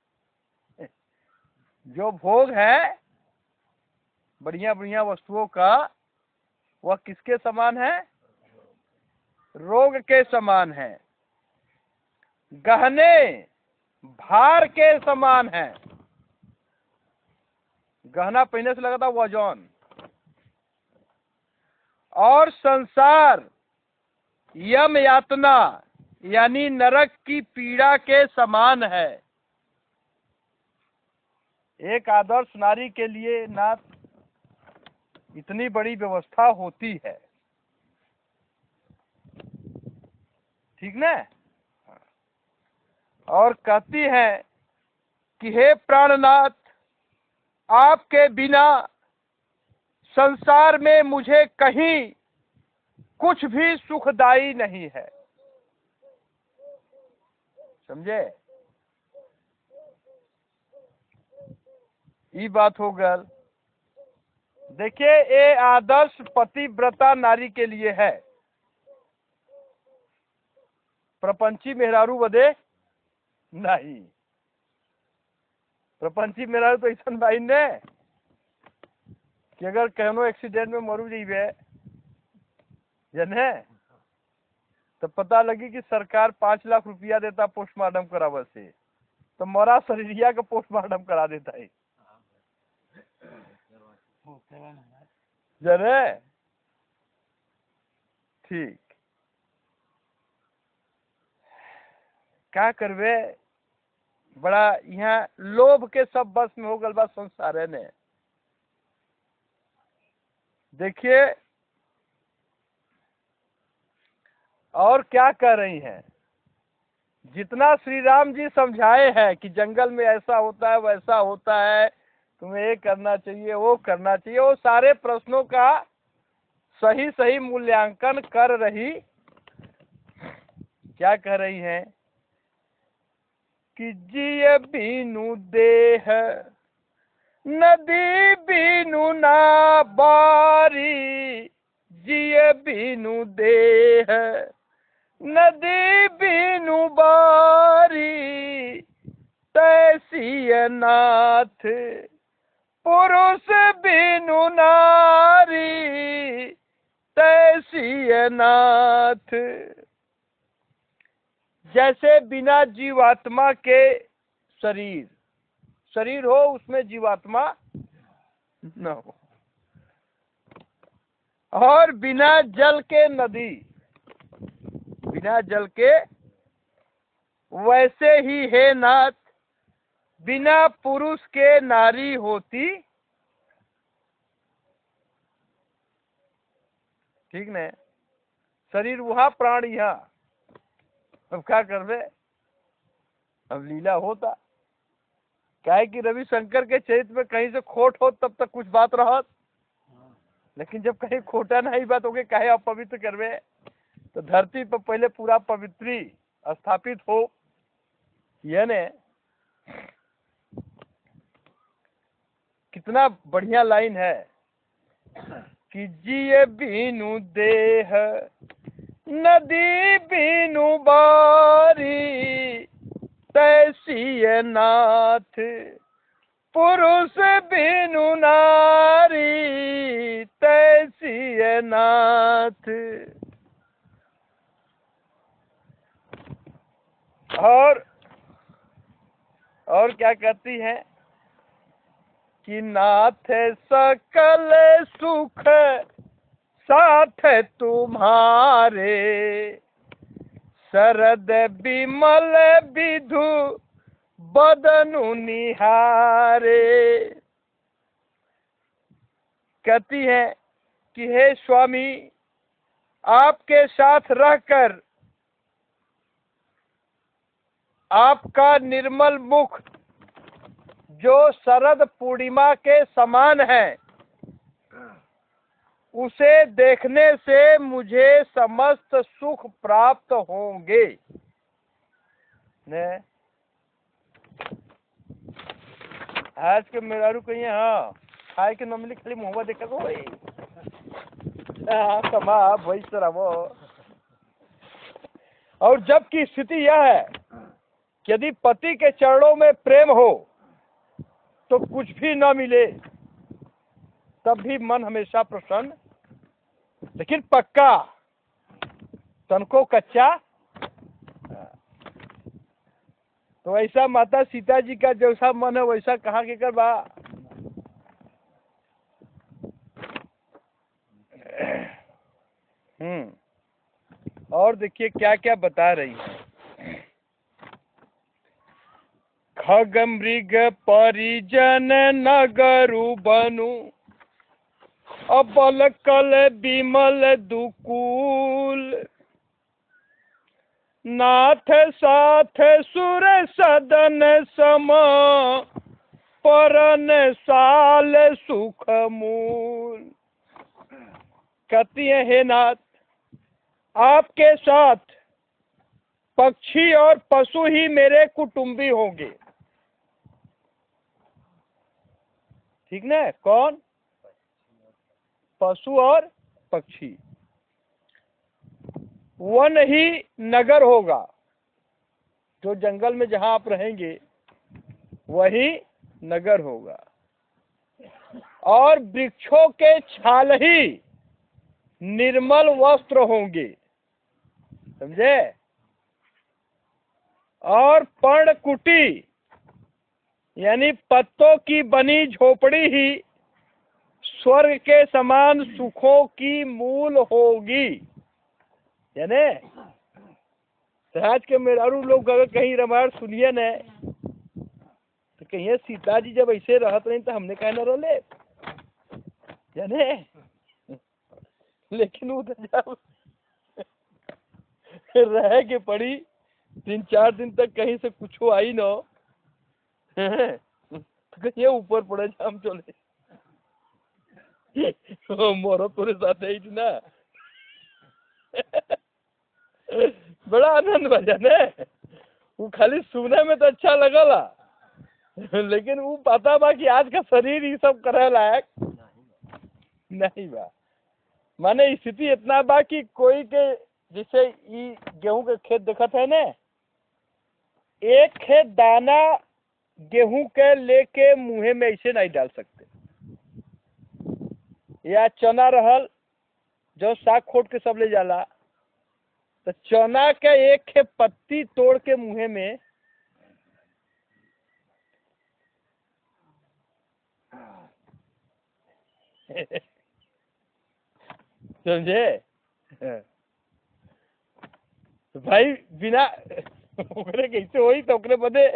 S1: जो भोग है बढ़िया बढ़िया वस्तुओं का वह किसके समान है रोग के समान है गहने भार के समान है गहना पहनने से लगता वजन और संसार यम यातना यानी नरक की पीड़ा के समान है। एक आदर्श नारी के लिए नाथ इतनी बड़ी व्यवस्था होती है, ठीक ना। और कहती है कि हे प्राणनाथ, आपके बिना संसार में मुझे कहीं कुछ भी सुखदाई नहीं है। समझे? ये बात हो गल। देखिए, ये आदर्श पतिव्रता नारी के लिए है, प्रपंची मेहरारू बदे नहीं। प्रपंची मेहरारू तो ऐसा भाई ने कि अगर कहनो एक्सीडेंट में मरू जाइए जने तो पता लगी कि सरकार पांच लाख रुपया देता पोस्टमार्टम करावे से, तो मरा शरीरिया का पोस्टमार्टम करा देता है जने। ठीक, क्या करवे, बड़ा यहाँ लोभ के सब बस में हो गल बा संसार ने। देखिए और क्या कह रही हैं, जितना श्री राम जी समझाए हैं कि जंगल में ऐसा होता है वैसा होता है, तुम्हें ये करना चाहिए वो करना चाहिए, वो सारे प्रश्नों का सही सही मूल्यांकन कर रही। क्या कह रही हैं कि जिय बीनु देह नदी बीनु ना बारी, जिय बीनु देह नदी बीनु बारी, तैसी नाथ पुरुष बीनु नारी, तैसी नाथ। जैसे बिना जीवात्मा के शरीर शरीर हो, उसमें जीवात्मा न हो, और बिना जल के नदी, बिना जल के, वैसे ही है नाथ बिना पुरुष के नारी होती। ठीक न, शरीर वहां प्राण यहाँ। अब क्या करवे, अब लीला होता। क्या है कि रविशंकर के चरित्र में कहीं से खोट हो तब तक कुछ बात रहत, लेकिन जब कहीं खोटा नहीं बात हो गई, कहे अपवित्र करवे, तो धरती पर पहले पूरा पवित्री स्थापित हो। यह ने कितना बढ़िया लाइन है कि जिए बीनु देह नदी बीनु बारी, तैसी नाथ पुरुष बीनु नारी, तैसी नाथ। और और क्या कहती है कि नाथ सकल सुख साथ तुम्हारे, शरद विमल विधु बदनु निहारे। कहती है कि हे स्वामी, आपके साथ रहकर आपका निर्मल मुख जो शरद पूर्णिमा के समान है, उसे देखने से मुझे समस्त सुख प्राप्त होंगे। ने आज के मेहरारू कहिए हाँ खाए के नमली खाली मुहब्बा देखा को भाई समा भाई सरावो। और जबकि स्थिति यह है कि यदि पति के चरणों में प्रेम हो तो कुछ भी न मिले तब भी मन हमेशा प्रसन्न, लेकिन पक्का तनको कच्चा। तो ऐसा माता सीता जी का जैसा मन है वैसा कहाँ के कर बा। हम्म और और देखिए क्या क्या बता रही है। खग मृग परिजन नगरु बनु, अबल कल बिमल दुकूल, नाथ साथ सुर सदन सम, परन साल सुख मूल। कहती है हे नाथ, आपके साथ पक्षी और पशु ही मेरे कुटुंबी होंगे। ठीक ना? कौन? पशु और पक्षी। वन ही नगर होगा, जो जंगल में जहां आप रहेंगे वही नगर होगा। और वृक्षों के छाल ही निर्मल वस्त्र होंगे, समझे? और पर्णकुटी यानी पत्तों की बनी झोपड़ी ही स्वर्ग के समान सुखों की मूल होगी। यानी आज के मेहरारू लोग अगर कहीं रामायण सुनिए न, तो कहिए सीता जी जब ऐसे रहत रही तो हमने कहा न रोले, जाने। लेकिन वो जब रह के पड़ी तीन चार दिन तक कहीं से कुछ आई न, तो कहिए ऊपर पड़े जाम चले मोरो तोरे साथ ही थी ना। बड़ा आनंद बजा ने, वो खाली सुने में तो अच्छा लगला, लेकिन वो पता बा कि आज का शरीर ये सब करे लायक नहीं बा। माने स्थिति इतना बा कि कोई के जैसे ये गेहूं के खेत देखत है ने, एक खेत दाना गेहूं के लेके मुंह में ऐसे नहीं डाल सकते, या चना रहल जो साग खोट के सब ले जाला, तो चना के एक खे पत्ती तोड़ के मुंह में समझे? भाई बिना ओकरे कैसे होई तो ओकरे बदे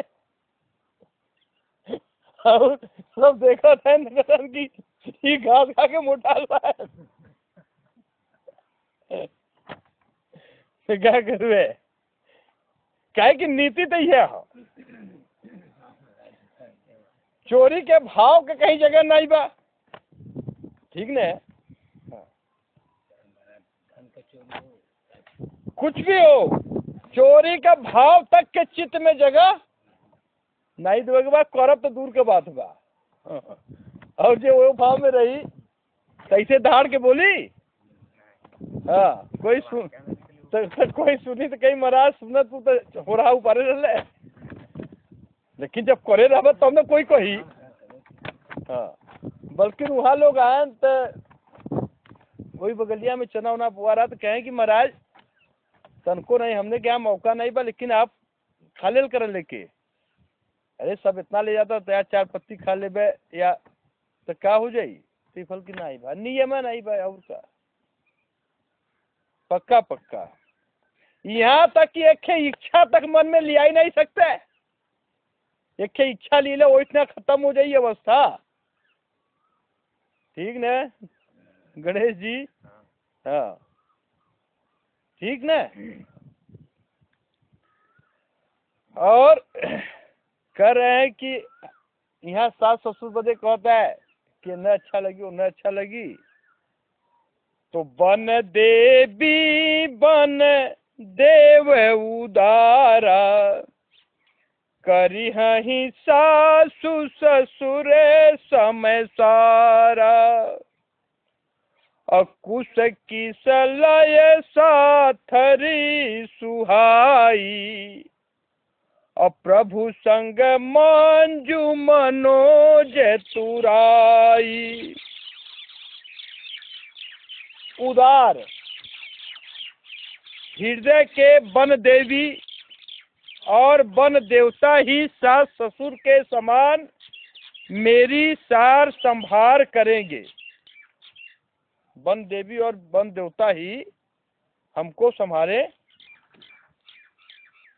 S1: और सब देखा था नगर की ये घास खा के मोटा हुआ है। क्या करवे? क्या कि नीति तो यह है, चोरी के भाव के कहीं जगह नहीं बा। ठीक ने? कुछ भी हो, चोरी का भाव तक के चित्त में जगह नहीं दोगे बा, करब तो दूर के बात बा। और जो वो भाव में रही कैसे धाड़ के बोली, हाँ कोई सुन तो, तो कोई सुनी तो कहीं महाराज सुना तू तो हो रहा ऊपर रहे, लेकिन जब करे रहा तो हमने कोई कही। हाँ, बल्कि वहाँ लोग आए तो वही बगलिया में चना उना बुआ रहा तो कहें कि महाराज तनको नहीं, हमने क्या मौका नहीं बा, लेकिन आप खा लेल कर लेके। अरे सब इतना ले जाता तो यार चार पत्ती खा ले बे, या तो क्या हो जाई? त्रिफल की नहीं बा, नियम नहीं बा, और का पक्का पक्का। यहाँ तक कि एक इच्छा तक मन में लिया ही नहीं सकते, एक इच्छा ले ले वो इतना खत्म हो जाई अवस्था। ठीक न गणेश जी? हाँ ठीक न। और कह रहे हैं कि यहाँ सास ससुर बदे कहता है कि न अच्छा लगी वो न अच्छा लगी, तो बन देवी बन देव उदारा, करी ही सासु ससुर समय सारा, अकुश की सलय साथरी सुहाई, अप्रभु संग मंजू मनोज तुराई। उदार हृदय के वन देवी और वन देवता ही सास ससुर के समान मेरी सार संभार करेंगे। वन देवी और वन देवता ही हमको संभाले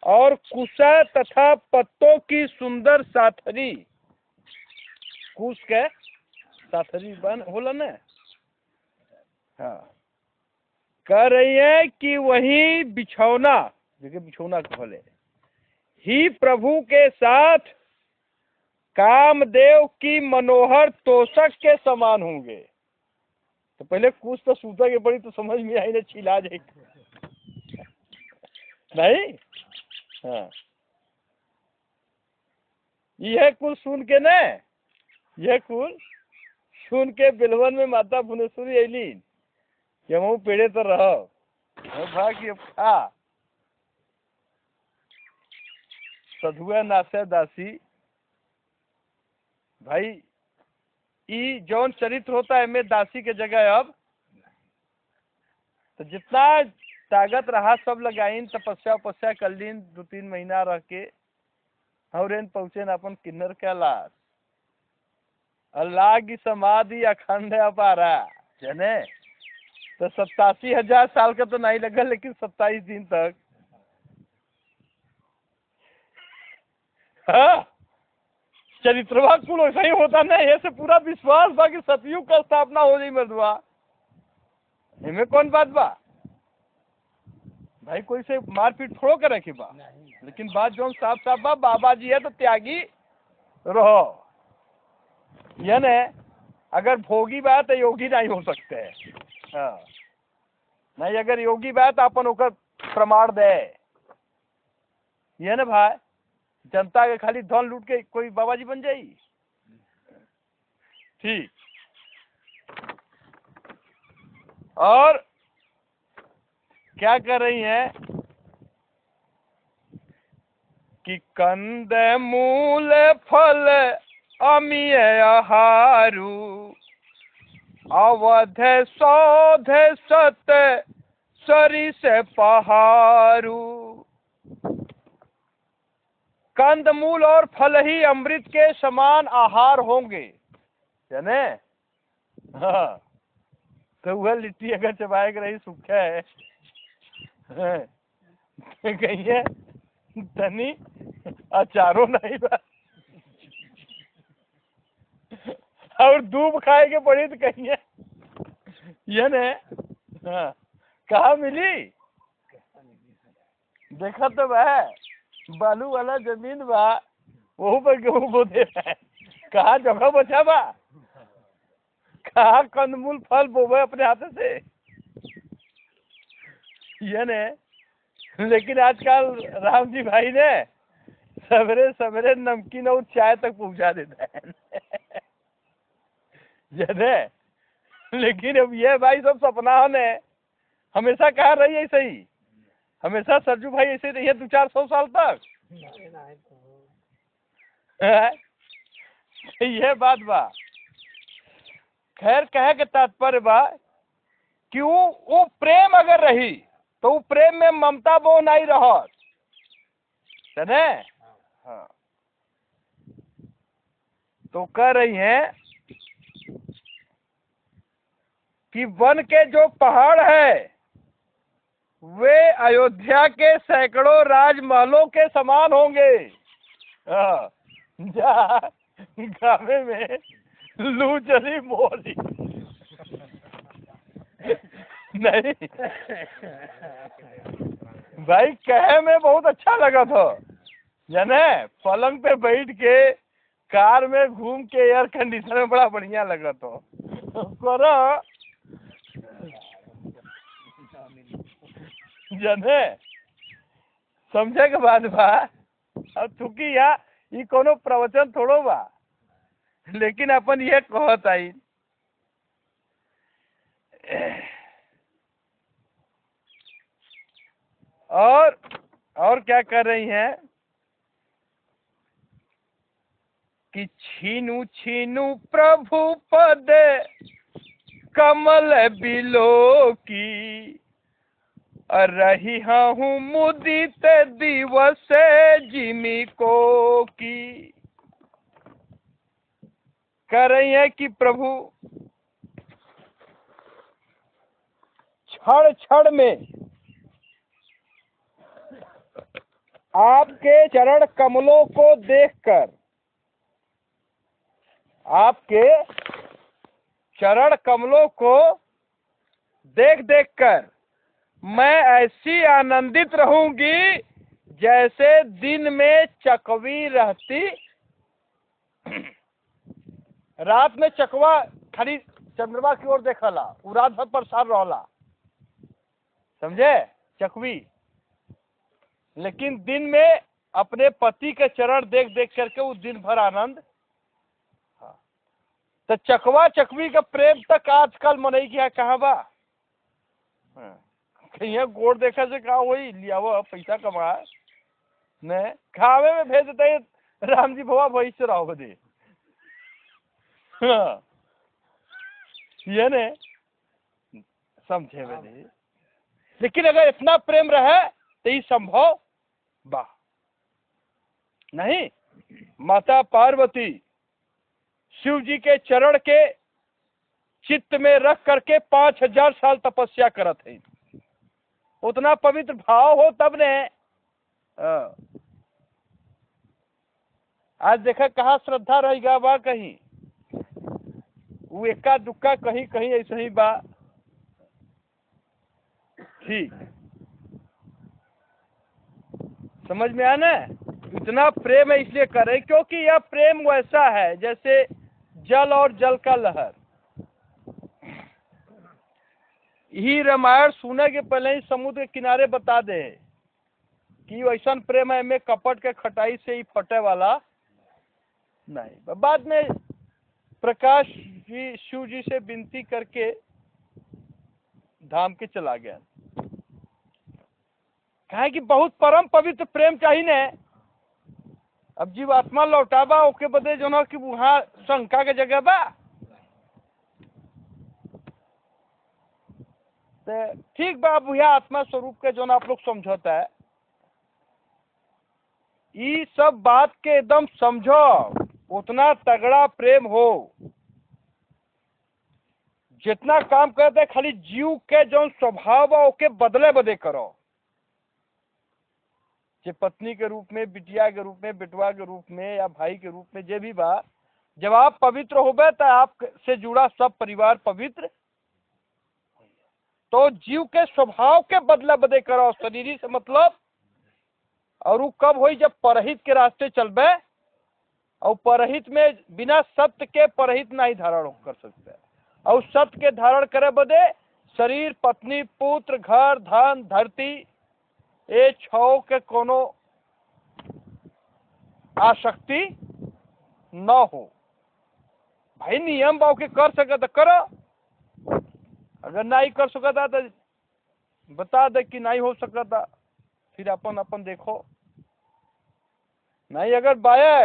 S1: और कुशा तथा पत्तों की सुंदर साथरी, कुश के साथरी बन होला न। हाँ, कह रही है कि वही बिछौना, देखिए बिछौना कहले ही प्रभु के साथ कामदेव की मनोहर तोषक के समान होंगे। तो पहले कुछ तो सूता के पड़ी तो समझ में आई ना, छिला जाए नहीं। हाँ, यह कुल सुन के न, यह कुल सुन के बिलवन में माता भुवनेश्वरी अली कि हम पेड़े तो रहो भाग्य खा सधुआ नासे दासी। भाई ई जौन चरित्र होता है में दासी के जगह अब तो जितना ताकत रहा सब लगाइन, तपस्या उपस्या कर लीन, दो तीन महीना रह के और इन पहुंचे न अपन किन्नर कैलाश। अल्लाह की समाधि अखंड अपारा जने तो सत्तासी हजार साल का तो नहीं लगा, लेकिन सत्ताईस दिन तक। हाँ, चरित्रवा कुल वैसा ही होता ना, ऐसे पूरा विश्वास बा कि सतयुग का स्थापना हो जाई मर्दवा। इनमें कौन बात बा भाई, कोई से मारपीट थोड़ो करे के बा, लेकिन बात जो साफ साफ बा, बाबा जी है तो त्यागी रहो। यह ने अगर भोगी बा तो योगी नहीं हो सकते। हाँ, नहीं अगर योगी बा तो अपन ओकर प्रमाण दे। यह ना भाई, जनता के खाली धन लूट के कोई बाबा जी बन जाई। ठीक, और क्या कर रही हैं कि कंद मूल फल अमीय आहारू, अवध सौध सत सरी से पहारू। कंद मूल और फल ही अमृत के समान आहार होंगे, जाने। हाँ, तो वह लिट्टी अगर चबाए के रही सूखा है, कहिए तनी अचारो नहीं बा और दूब खाए के पड़ी तो कहिए ये ने। हाँ, कहाँ मिली? देखा तो बा बालू वाला जमीन बा, वहू पर गेहूं बो दे रहा है। कहाँ जगह बचा बा, कहाँ कंदमूल फल बोवे अपने हाथ से ये ने। लेकिन आजकल राम जी भाई ने सवेरे सवेरे नमकीन और चाय तक पहुंचा देता है जने। लेकिन अब ये भाई सब सपना ने हमेशा कहा रही है सही, हमेशा सरजू भाई ऐसे रही है दो चार सौ साल तक। ये बात बा। खैर कहे के तात्पर्य बा कि वो वो प्रेम अगर रही तो वो प्रेम में ममता बो नहीं रहा, है। हाँ, तो कह रही हैं कि वन के जो पहाड़ है वे अयोध्या के सैकड़ों राजमहलों के समान होंगे। हाँ, जा गावे में लू चली मोली नहीं भाई, कहे में बहुत अच्छा लगा था, जाने। पलंग पे बैठ के कार में घूम के एयर कंडीशनर में बड़ा बढ़िया लगा था। करो जाने समझे के बाद बा। अब चूंकि यहाँ ये कोनो प्रवचन थोड़ो बा, लेकिन अपन ये कहत आई और और क्या कर रही हैं कि छीनू छीनू प्रभु पद कमल बिलो की, रही हूँ मुदित दिवस जिमी को की। कह रही है कि प्रभु क्षण क्षण में आपके चरण कमलों को देखकर, आपके चरण कमलों को देख देख कर मैं ऐसी आनंदित रहूंगी जैसे दिन में चकवी रहती। रात में चकवा खाली चंद्रमा की ओर देखला, उ रात भर परेशान रहला, समझे, चकवी। लेकिन दिन में अपने पति के चरण देख देख करके वो दिन भर आनंद। तो चकवा चकवी का प्रेम तक आजकल मनई गया कहाँ बा। कहीं गोड़ देखा से कहा वही लिया वो पैसा कमा ने खावे में भेज देते राम जी भवा वही से रहो बदे। हाँ। ये ने समझे बदे। लेकिन अगर इतना प्रेम रहे तो ये संभव बा नहीं। माता पार्वती शिव जी के चरण के चित्त में रख करके पांच हजार साल तपस्या करत है। उतना पवित्र भाव हो तब ने। आज देखा कहाँ श्रद्धा रहेगा बा, कहीं वो इक्का दुक्का कहीं कहीं ऐसे ही बा। ठीक समझ में आना। इतना प्रेम है इसलिए करे क्योंकि यह प्रेम वैसा है जैसे जल और जल का लहर। ही रामायण सुने के पहले ही समुद्र के किनारे बता दे कि वैसा प्रेम है में कपट के खटाई से ही फटे वाला नहीं। बाद में प्रकाश जी शिव जी से विनती करके धाम के चला गया। कहे कि बहुत परम पवित्र प्रेम चाहिए ने। अब जीव आत्मा लौटाबा ओके बदे जो ना कि वहां शंका के जगह बा। ठीक बा, भैया आत्मा स्वरूप के जो ना आप लोग समझौता है ये सब बात के एकदम समझो। उतना तगड़ा प्रेम हो जितना काम करते खाली जीव के जो स्वभाव बा ओके बदले बदे करो। जे पत्नी के रूप में, बिटिया के रूप में, बिटवा के रूप में या भाई के रूप में जे भी बा, जब आप पवित्र होबे तो आप से जुड़ा सब परिवार पवित्र। तो जीव के स्वभाव के बदले बदे करो, शरीरी से मतलब। और वो कब हुई जब परहित के रास्ते चलबे। और परहित में बिना सत्य के परहित नहीं धारण कर सकते। और सत्य के धारण करे बदे शरीर, पत्नी, पुत्र, घर, धन, धरती ये छो के कोनो आसक्ति न हो। भाई नियम बाव के कर सके तो करो, अगर नहीं कर सकता तो बता दे कि नहीं हो सकता, फिर अपन अपन देखो। नहीं अगर बाया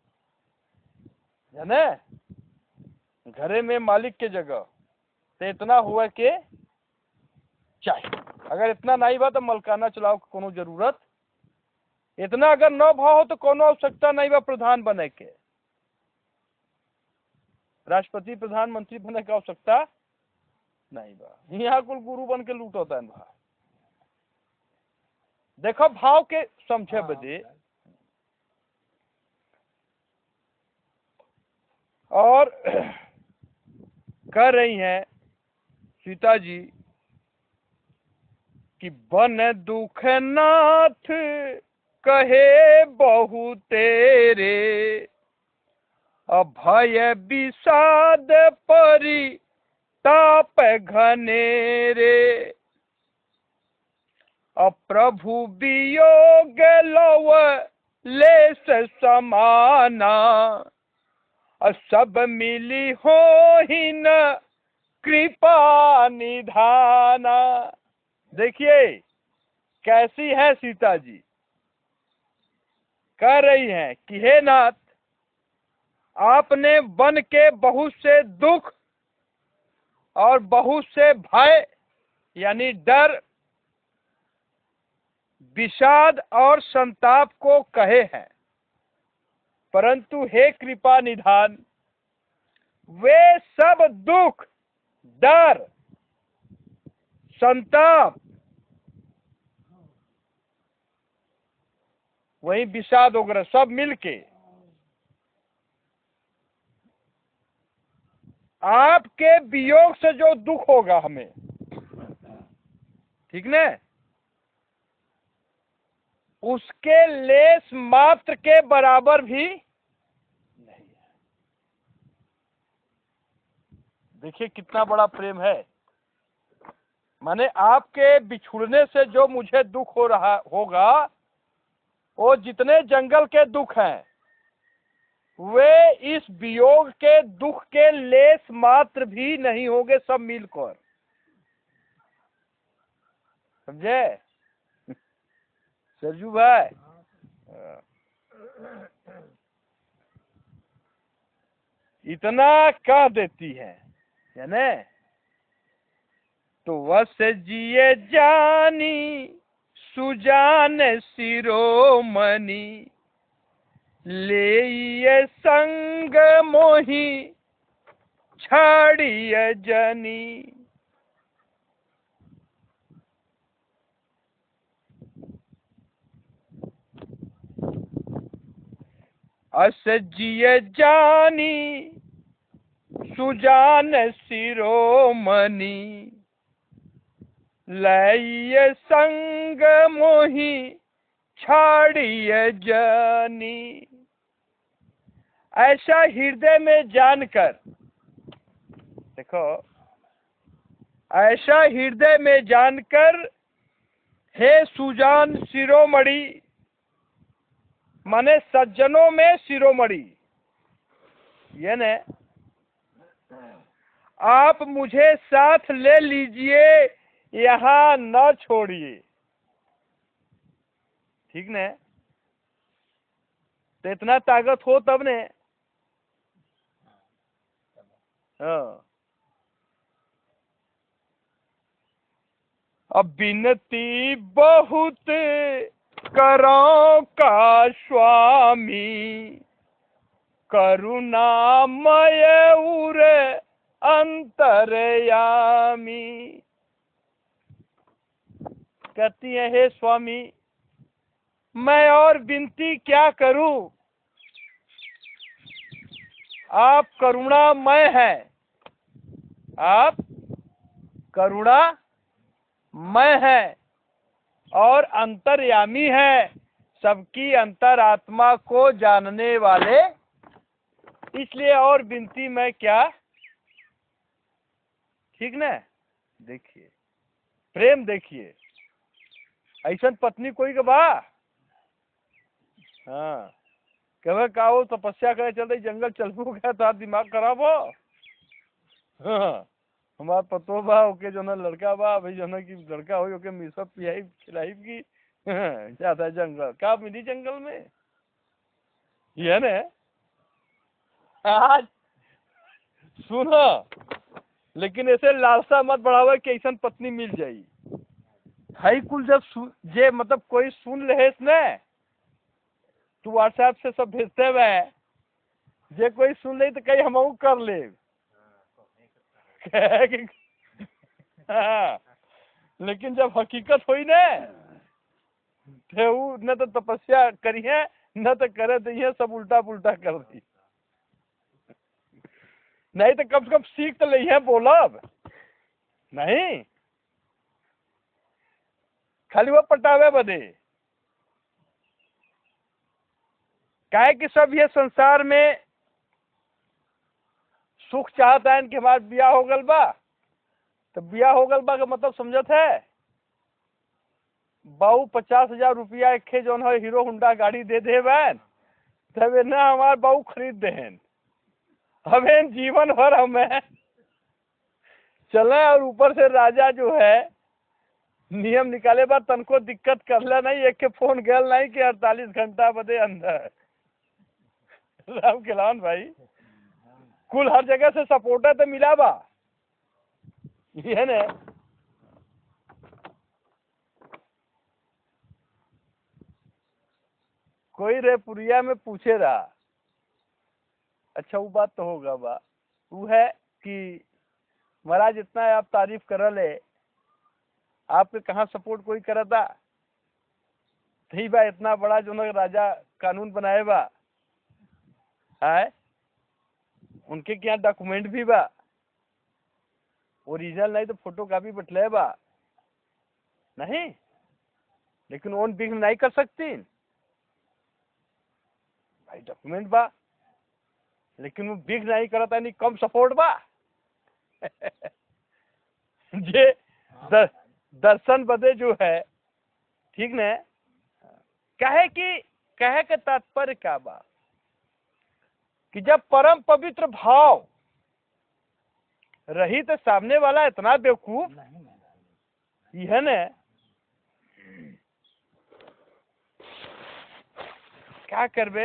S1: जाने घरे में मालिक के जगह तो इतना हुआ के चाहिए। अगर इतना नहीं बा तो मलकाना चलाओ की कोनो जरूरत। इतना अगर न भाव हो तो कोनो आवश्यकता नहीं बा प्रधान बने के, राष्ट्रपति प्रधानमंत्री बने की आवश्यकता नहीं बा। यहाँ कुल गुरु बन के लूट होता है भाई। देखो भाव के समझे बदे। और कह रही हैं सीता जी कि बन दुख नाथ कहे बहु तेरे, अभय विषाद परि ताप घनेरे, अप्रभु वियोग लव लेस समाना, सब मिली हो ही न कृपा निधाना। देखिए कैसी है सीता जी। कह रही हैं कि हे नाथ, आपने बन के बहुत से दुख और बहुत से भय यानी डर, विषाद और संताप को कहे हैं, परंतु हे कृपा निधान वे सब दुख, डर, संताप वही विषाद वगैरह सब मिलके आपके वियोग से जो दुख होगा हमें, ठीक ना, उसके लेस मात्र के बराबर भी नहीं है। देखिए कितना बड़ा प्रेम है। माने आपके बिछुड़ने से जो मुझे दुख हो रहा होगा, वो जितने जंगल के दुख हैं वे इस वियोग के दुख के लेस मात्र भी नहीं होंगे, सब मिलकर। समझे सरजू भाई? इतना कह देती है यानी तो वस जिए जानी सुजान शिरोमणि, ले ये संग मोही छाड़िय जनी। अस जिय जानी सुजान शिरोमणि, लय संग मोही छाड़िय जनी। ऐसा हृदय में जानकर, देखो ऐसा हृदय में जानकर हे सुजान शिरोमणि, माने सज्जनों में शिरोमणि, ये ने आप मुझे साथ ले लीजिए, यहाँ न छोड़िए। ठीक ने, तो इतना ताकत हो तब ने। हाँ, अब बिनती बहुत करो का स्वामी, करुणामय उर अंतरयामी। कहती है हे स्वामी, मैं और विनती क्या करूं, आप करुणामय है, आप करुणामय है और अंतर्यामी है, सबकी अंतरात्मा को जानने वाले, इसलिए और विनती मैं क्या। ठीक ना? देखिए प्रेम, देखिए ऐसा पत्नी कोई के बा। हाँ, कहे का वो तपस्या करे चलते जंगल चलबू गया तो दिमाग खराब हो। हाँ, हमारा पतो बा ओके जो ना लड़का बा भाई, जो ना कि लड़का हो ओके मिसब पियाई खिलाई की जाता है जंगल, क्या मिली जंगल में, ये ने। आज सुनो, लेकिन ऐसे लालसा मत बढ़ावे कि ऐसा पत्नी मिल जाई। हाई कुल जब जे मतलब कोई सुन ले ने, तू व्हाट्सएप से सब भेजते हुए, जे कोई सुन ले तो कहीं हम कर ले। हाँ, लेकिन जब हकीकत हुई ने, तो न तो तपस्या करी है न तो करे दी, सब उल्टा पुल्टा कर दी। नहीं तो कम से कम सीख तो ली है बोलब नहीं, खाली वो पटावे बदे। काहे कि सब ये संसार में सुख चाहता है कि हमारा ब्याह हो गल बा, तो ब्याह हो गल बा का मतलब समझत है, बाऊ पचास हजार रुपया एक जो है हीरो होंडा गाड़ी दे दे बैन, तब ना हमारे बाऊ खरीद देन, हमें जीवन भर हमें चले। और ऊपर से राजा जो है नियम निकाले बाद तनको दिक्कत कर ले नहीं, एक के फोन गल नहीं कि अड़तालीस घंटा बदे अंदर। राम खिलावन भाई, कुल हर जगह से सपोर्टर तो मिला बा, ये ने। कोई रेपुरिया में पूछे रहा, अच्छा वो बात तो होगा बा, वो है कि महाराज इतना आप तारीफ कर ले, आपके कहाँ सपोर्ट कोई करा था, नहीं बा, इतना बड़ा जो ना राजा कानून बनाए बा है, उनके क्या डॉक्यूमेंट भी बा, ओरिजिनल नहीं तो फोटो कॉपी बटले बा नहीं, लेकिन ओन बिघ्न नहीं कर सकती भाई, डॉक्यूमेंट बा, लेकिन वो बिघ्न नहीं करता, नहीं कम सपोर्ट बा जे दर, दर्शन बदे जो है, ठीक न, कहे कि कहे के तात्पर्य क्या बा कि जब परम पवित्र भाव रही तो सामने वाला इतना बेवकूफ यह न, क्या करबे,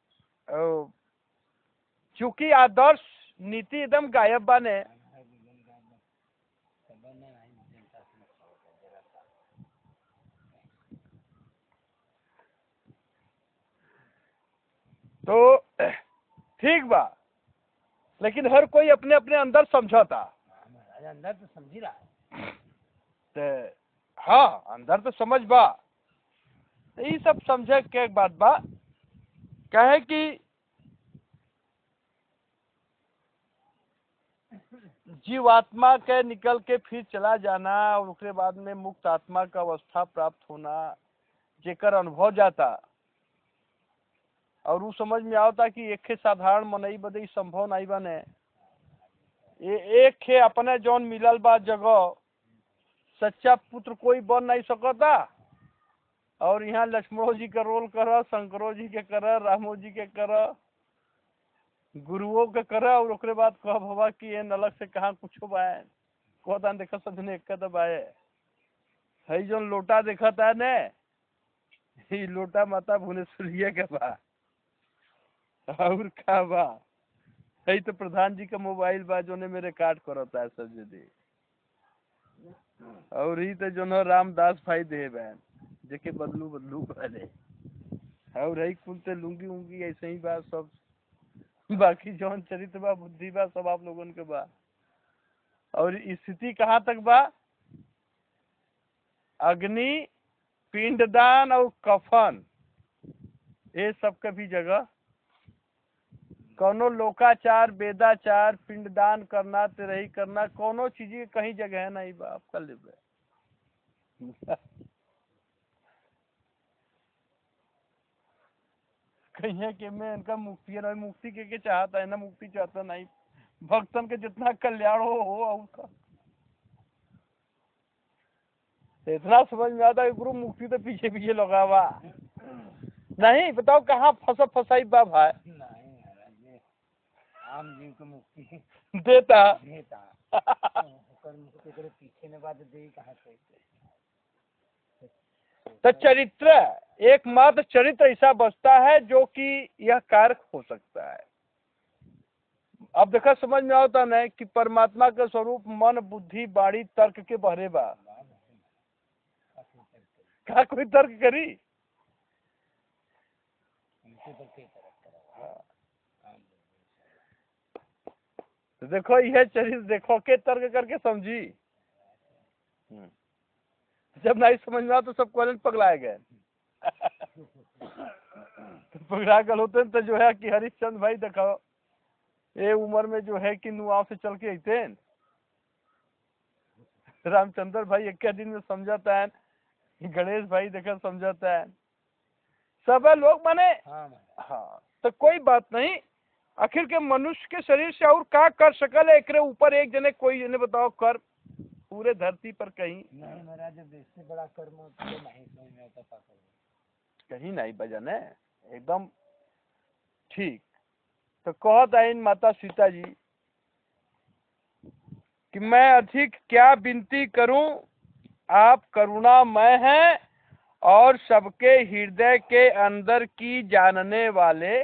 S1: चूंकि आदर्श नीति एकदम गायब बाने, तो ठीक बा, लेकिन हर कोई अपने अपने अंदर समझौता,
S2: अंदर तो समझी रहा
S1: है, हाँ अंदर तो समझ बा, तो ये सब समझे के बात बा, कहे कि जीवात्मा के निकल के फिर चला जाना और उसके बाद में मुक्त आत्मा का अवस्था प्राप्त होना, जेकर अनुभव जाता और वो समझ में आता कि एक खे साधारण मनई बदे संभव नहीं बने, ये एक खे अपने जौन मिलल बा जगह सच्चा पुत्र कोई बन नहीं सकता, और यहाँ लक्ष्मणो जी का रोल कर, शंकरो जी के कर, रामो जी के कर, गुरुओं के कर, और उसके बाद कह भवा कि ये नलक से कहाँ कुछ बाए कहता देखा सजने एक कदम आए है, जो लोटा देखा था ने, ये लोटा माता भुवनेश्वरी के बा और का बा, है तो प्रधान जी का मोबाइल बा जो ने मेरे काट करता है सब दे, और ही तो जो न रामदास भाई दे बहन जेके बदलू बदलू बने, और रही कुल ते लुंगी उंगी ऐसे ही बा सब, बाकी जौन चरित्र बा बुद्धि बा सब आप लोगों के बा, और स्थिति कहाँ तक बा, अग्नि, पिंडदान और कफन, ये सब का भी जगह, कोनो लोकाचार, वेदाचार, पिंडदान करना, तेरही करना, कोनो चीज की कहीं जगह है नहीं बा आपका लिबे कहीं कि मैं इनका मुक्ति है, मुक्ति के, के चाहता है ना, मुक्ति चाहता नहीं, भक्तन के जितना कल्याण हो हो उसका, इतना समझ में आता है गुरु मुक्ति तो पीछे पीछे लगा हुआ नहीं, बताओ कहाँ फंसा फंसाई बा भाई,
S2: आम जीव को मुक्ति
S1: देता
S2: देता मुक्ति करे पीछे ने बात दे कहाँ से,
S1: तो चरित्र एकमात्र चरित्र ऐसा बचता है जो कि यह कारक हो सकता है। अब देखा समझ में आता ना कि परमात्मा का स्वरूप मन, बुद्धि, वाणी, तर्क के बहरे बा, क्या कोई तर्क करी, तो देखो यह चरित्र देखो के तर्क करके समझी, जब नहीं समझ में आ तो सब कॉलेज पगलाए गए तो पगला गल होते तो जो है कि हरिश्चंद्र भाई देखो ये उम्र में जो है कि नुआव से चल के अते, रामचंद्र भाई एक दिन में समझाता है, गणेश भाई देखा समझाता है, सब है लोग माने हाँ, तो कोई बात नहीं, आखिर के मनुष्य के शरीर से और क्या कर सकल है, एक ऊपर एक जने कोई जने बताओ कर पूरे धरती पर कहीं
S2: नहीं महाराज, जब इससे बड़ा कर्म तो नहीं समझ में आता,
S1: कहीं नहीं बजन है एकदम ठीक। तो कहत आइन माता सीता जी कि मैं अधिक क्या विनती करूं, आप करुणामय हैं और सबके हृदय के अंदर की जानने वाले।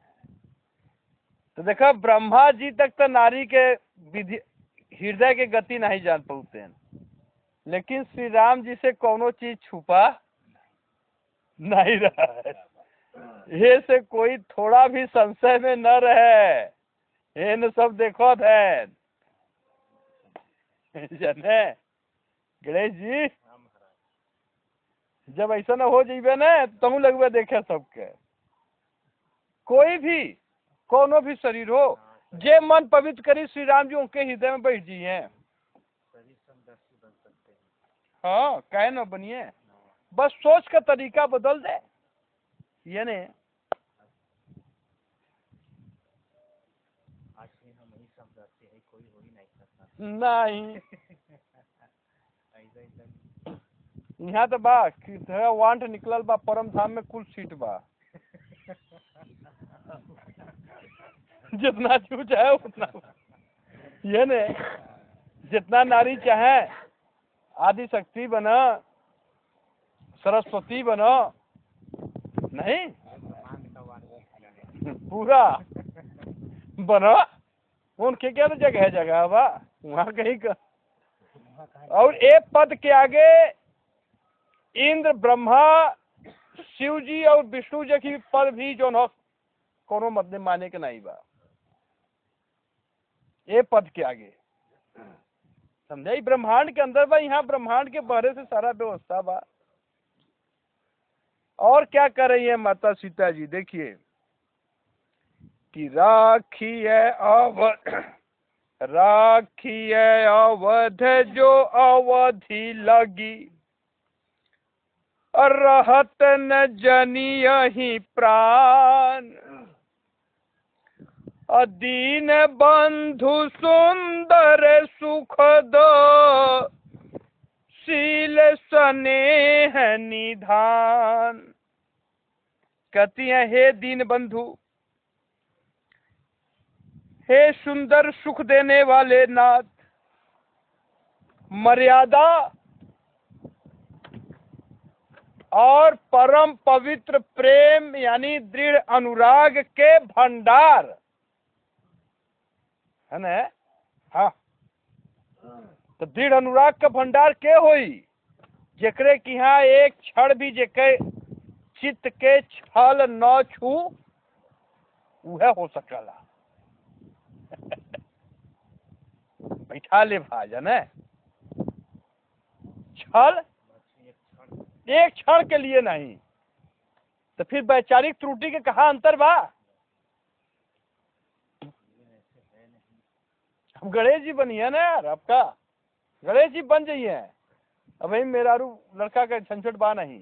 S1: तो देखा ब्रह्मा जी तक तो नारी के विधि हृदय के गति नहीं जान पाते हैं, लेकिन श्री राम जी से कोनो चीज छुपा नहीं रहा है, ये से कोई थोड़ा भी संशय में न रहे, ये न सब देखो है जाने गणेश जी, जब ऐसा ना हो जाइबे ना तुम लगवे देखे सबके, कोई भी कोनो भी शरीर हो, जे मन पवित्र करी श्री राम जी उनके हृदय में बैठ जाइए। हाँ कहे ना बनिए, बस सोच का तरीका बदल दे, ये नहीं नहीं यहाँ तो बा वांट निकलल बा परम धाम में कुल सीट बा जितना चू चाहे उतना, ये ने जितना नारी चाहे आदि शक्ति बना, सरस्वती बनो, नहीं पूरा बनो, उनके क्या तो जगह जगह बा वहाँ कहीं का। और एक पद के आगे इंद्र ब्रह्मा शिव जी और विष्णु जी की पद भी जो न कोनो मत माने के नहीं बा, ये पद के आगे समझे ब्रह्मांड के अंदर बा, यहाँ ब्रह्मांड के बारे से सारा व्यवस्था बा। और क्या कर रही है माता सीता जी, देखिए कि राखिए अवध, राखिए अवध जो अवधि लगी, रहत न जनियहि प्राण, अदीन बंधु सुंदर सुखद, शील स्नेह निधान। कहती हैं हे दीन बंधु, हे सुंदर सुख देने वाले नाथ, मर्यादा और परम पवित्र प्रेम यानी दृढ़ अनुराग के भंडार है ना। हाँ तो दृढ़ अनुराग का भंडार के होई, जेकरे की यहाँ एक क्षण भी जेके चित्त के छल न छू वह हो सकला। बैठा ले भाजा न छल एक क्षण के लिए नहीं, तो फिर वैचारिक त्रुटि के कहा अंतर बा। हम गणेश जी बनिए ना यार, आपका गणेश जी बन जाइए। अब भाई मेरा रू लड़का का झंझट बा नहीं,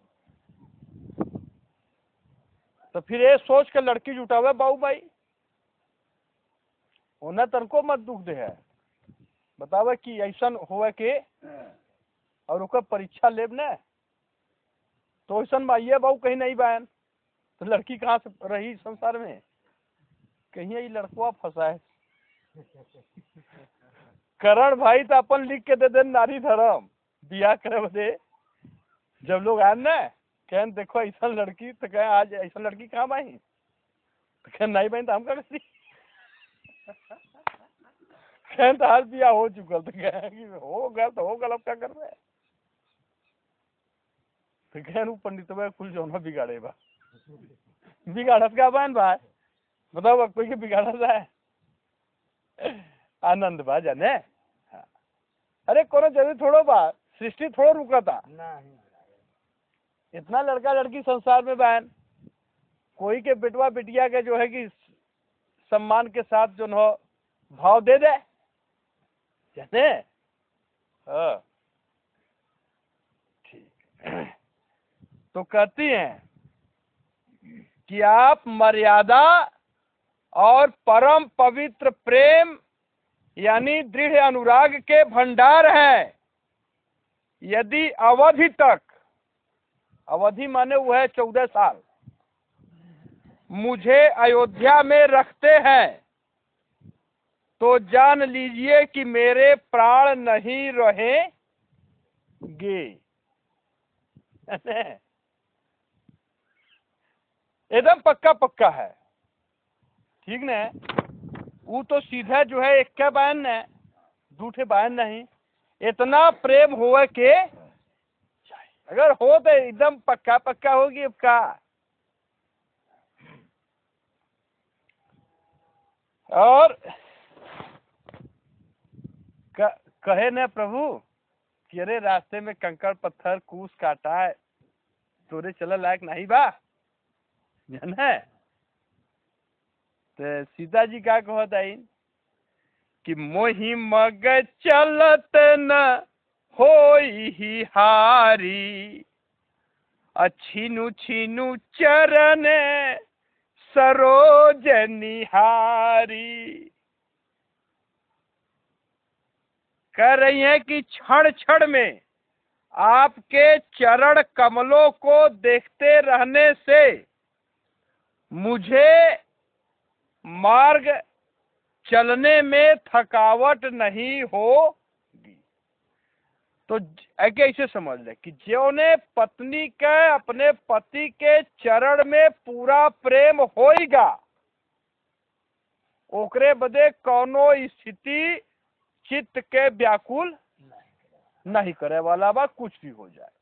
S1: तो फिर ये सोच के लड़की जुटावे बाऊ भाई, उन्हें तनको मत दुख दे है, बतावे कि ऐसा हुआ के और उसका परीक्षा लेब न तो ऐसा माइए बाऊ कहीं नहीं बहन, तो लड़की कहाँ से रही संसार में, कहीं ये लड़कुआ फंसा है। करण भाई तो अपन लिख के दे दे नारी धर्म बिया करे बदे, जब लोग आए ना कहन देखो ऐसा लड़की, तो कहे आज ऐसा लड़की कहाँ आई, तो कह नहीं बहन तो हम क्या करी, कहन तो हाल बिया हो चुका, तो कहे हो गया तो हो गया, अब क्या कर रहे, तो कहन पंडित भाई कुल जो ना बिगाड़े बा, बिगाड़त क्या बहन भाई बताओ कोई के बिगाड़ा जाए, आनंद बा जाने। हाँ। अरे कोनो जरूरी थोड़ो बा, सृष्टि थोड़ो रुका था, इतना लड़का लड़की संसार में बहन, कोई के बेटवा बेटिया के जो है कि सम्मान के साथ जो न भाव दे दे जाने। हाँ ठीक। तो कहती हैं कि आप मर्यादा और परम पवित्र प्रेम यानी दृढ़ अनुराग के भंडार हैं। यदि अवधि तक, अवधि माने वो है चौदह साल, मुझे अयोध्या में रखते हैं तो जान लीजिए कि मेरे प्राण नहीं रहेंगे। एकदम पक्का पक्का है, ठीक न। वो तो सीधा जो है एक क्या बयान न दूठे बयान नहीं, इतना प्रेम हुआ के अगर हो तो एकदम पक्का पक्का होगी। अब का और कहे न प्रभु कि अरे रास्ते में कंकड़ पत्थर कूस काटा है, तोरे चल लायक नहीं बा जन है। तो सीता जी का कहत आई कि मोहि मग चलत न होई ही हारी, अछिनु छिनु चरण सरोज निहारी। कह रही हैं कि क्षण क्षण में आपके चरण कमलों को देखते रहने से मुझे मार्ग चलने में थकावट नहीं होगी। तो आगे ऐसे समझ ले कि जो ने पत्नी के अपने पति के चरण में पूरा प्रेम होएगा, ओकरे बदे कौनो स्थिति चित्त के व्याकुल नहीं करे वाला बा, कुछ भी हो जाए।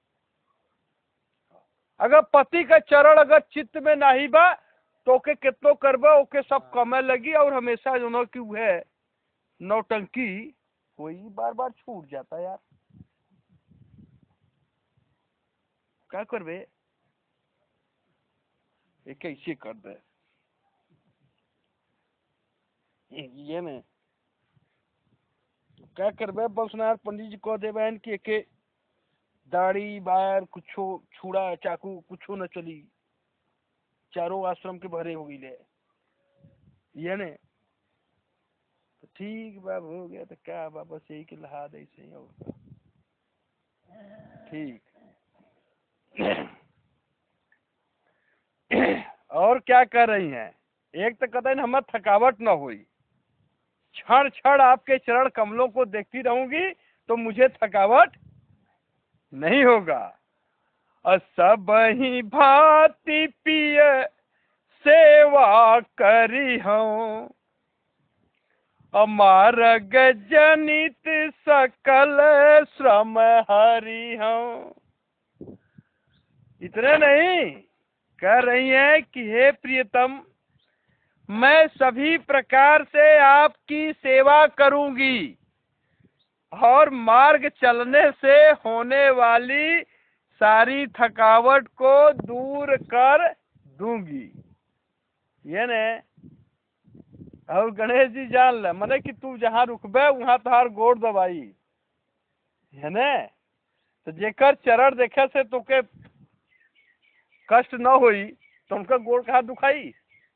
S1: अगर पति का चरण अगर चित्त में नहीं बा तो ओके कितनो करबा ओके सब कमे लगी, और हमेशा जो कि है नौटंकी कोई बार बार छूट जाता यार, क्या करबे, एक कैसे कर दे ये में क्या करबे। बसनाथ पंडित जी कह देवे कि एके दाढ़ी बार कुछो छुड़ा चाकू कुछो न चली, चारों आश्रम के भरे हो गई ये ने। तो ठीक बा हो गया तो क्या बा, बस यही के लहा दे से और ठीक। और क्या कर रही हैं, एक तो कहते हैं हमें थकावट न हुई, क्षण क्षण आपके चरण कमलों को देखती रहूंगी तो मुझे थकावट नहीं होगा। और सब ही भांति पिय सेवा करी हूँ, अमारग जनित सकल श्रम हरि हूँ। इतने नहीं, कह रही हैं कि हे प्रियतम, मैं सभी प्रकार से आपकी सेवा करूंगी और मार्ग चलने से होने वाली सारी थकावट को दूर कर दूंगी। ये ने और गणेश जी जान ले मने कि तू जहाँ रुकबे वहां तोहार गोड़ दबाई है ने। तो जेकर चरण देखे से तोके कष्ट न होई तो उनका गोड़ कहाँ दुखाई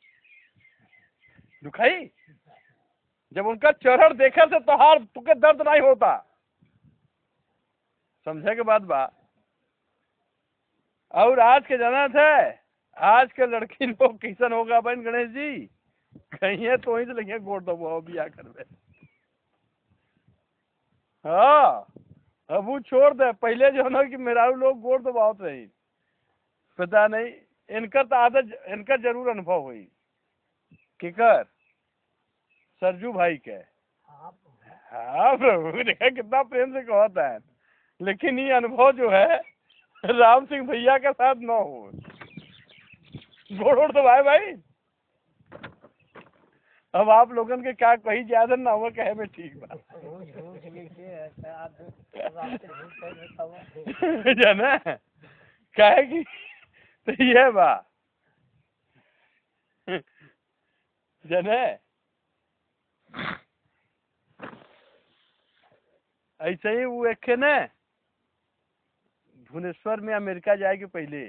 S1: दुखाई। जब उनका चरण देखे से तोहार तुके दर्द नहीं होता, समझे के बाद बा। और आज के जाना थे, आज के लड़की लोग कैसन होगा बहन गणेश जी, कहीं तो वहीं से लगे गोड़ दबाओ बिया करवे। हाँ अब वो छोड़ दे, पहले जो ना कि मेरा लोग गोड़ दबावत रही, पता नहीं इनका तो आदत, इनका जरूर अनुभव हुई कि कर सरजू भाई के। हाँ प्रभु देखा कितना प्रेम से कहता है, लेकिन ये अनुभव जो है राम सिंह भैया के साथ न हो। गोड़ ओड़ तो भाई भाई अब आप लोगन के क्या कही ज्यादा ना हुआ कहे में ठीक बात जाना कहे कि तो ये बा जाने ऐसे ही वो एक ने भुवनेश्वर में अमेरिका जाए के पहले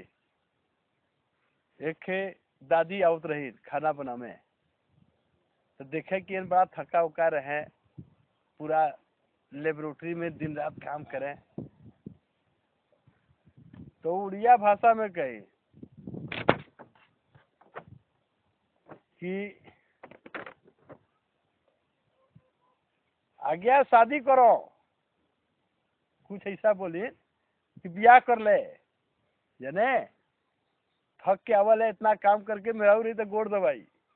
S1: एक दादी आवत रही खाना बना में, तो देखे कि इन बड़ा थका उका रहे, पूरा लेबोरेटरी में दिन रात काम करें, तो उड़िया भाषा में कही कि आज्ञा शादी करो, कुछ ऐसा बोली कि ब्याह कर ले, जाने थक के आवल है इतना काम करके मेरा रही तो गोड़ दबाई।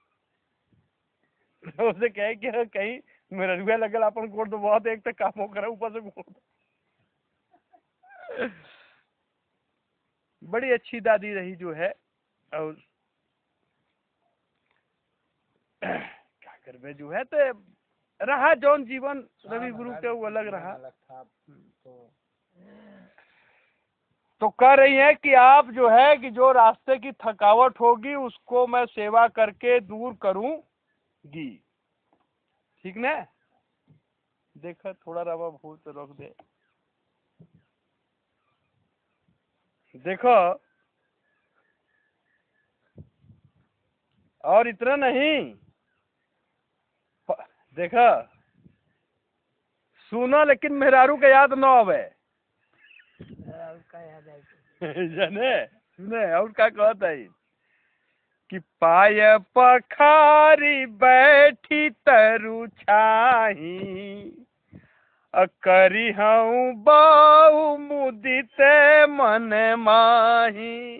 S1: तो उसे कहे कि कहीं मेरा रुआ लगल अपन गोड़ दबा तो एक तो काम करे ऊपर से गोड़। बड़ी अच्छी दादी रही जो है। और क्या करबे जो है तो रहा जौन जीवन रवि गुरु के वो अलग रहा। तो कह रही है कि आप जो है कि जो रास्ते की थकावट होगी उसको मैं सेवा करके दूर करूंगी। ठीक ना? देखो थोड़ा रवा भूत रोक दे। देखो और इतना नहीं, देखो सुनो लेकिन मेहरारू के याद न आवे। जाने सुने और क्या कहता है कि पाय पखारी बैठी तरु छाही करी हूँ बाऊ मुदित मन माही।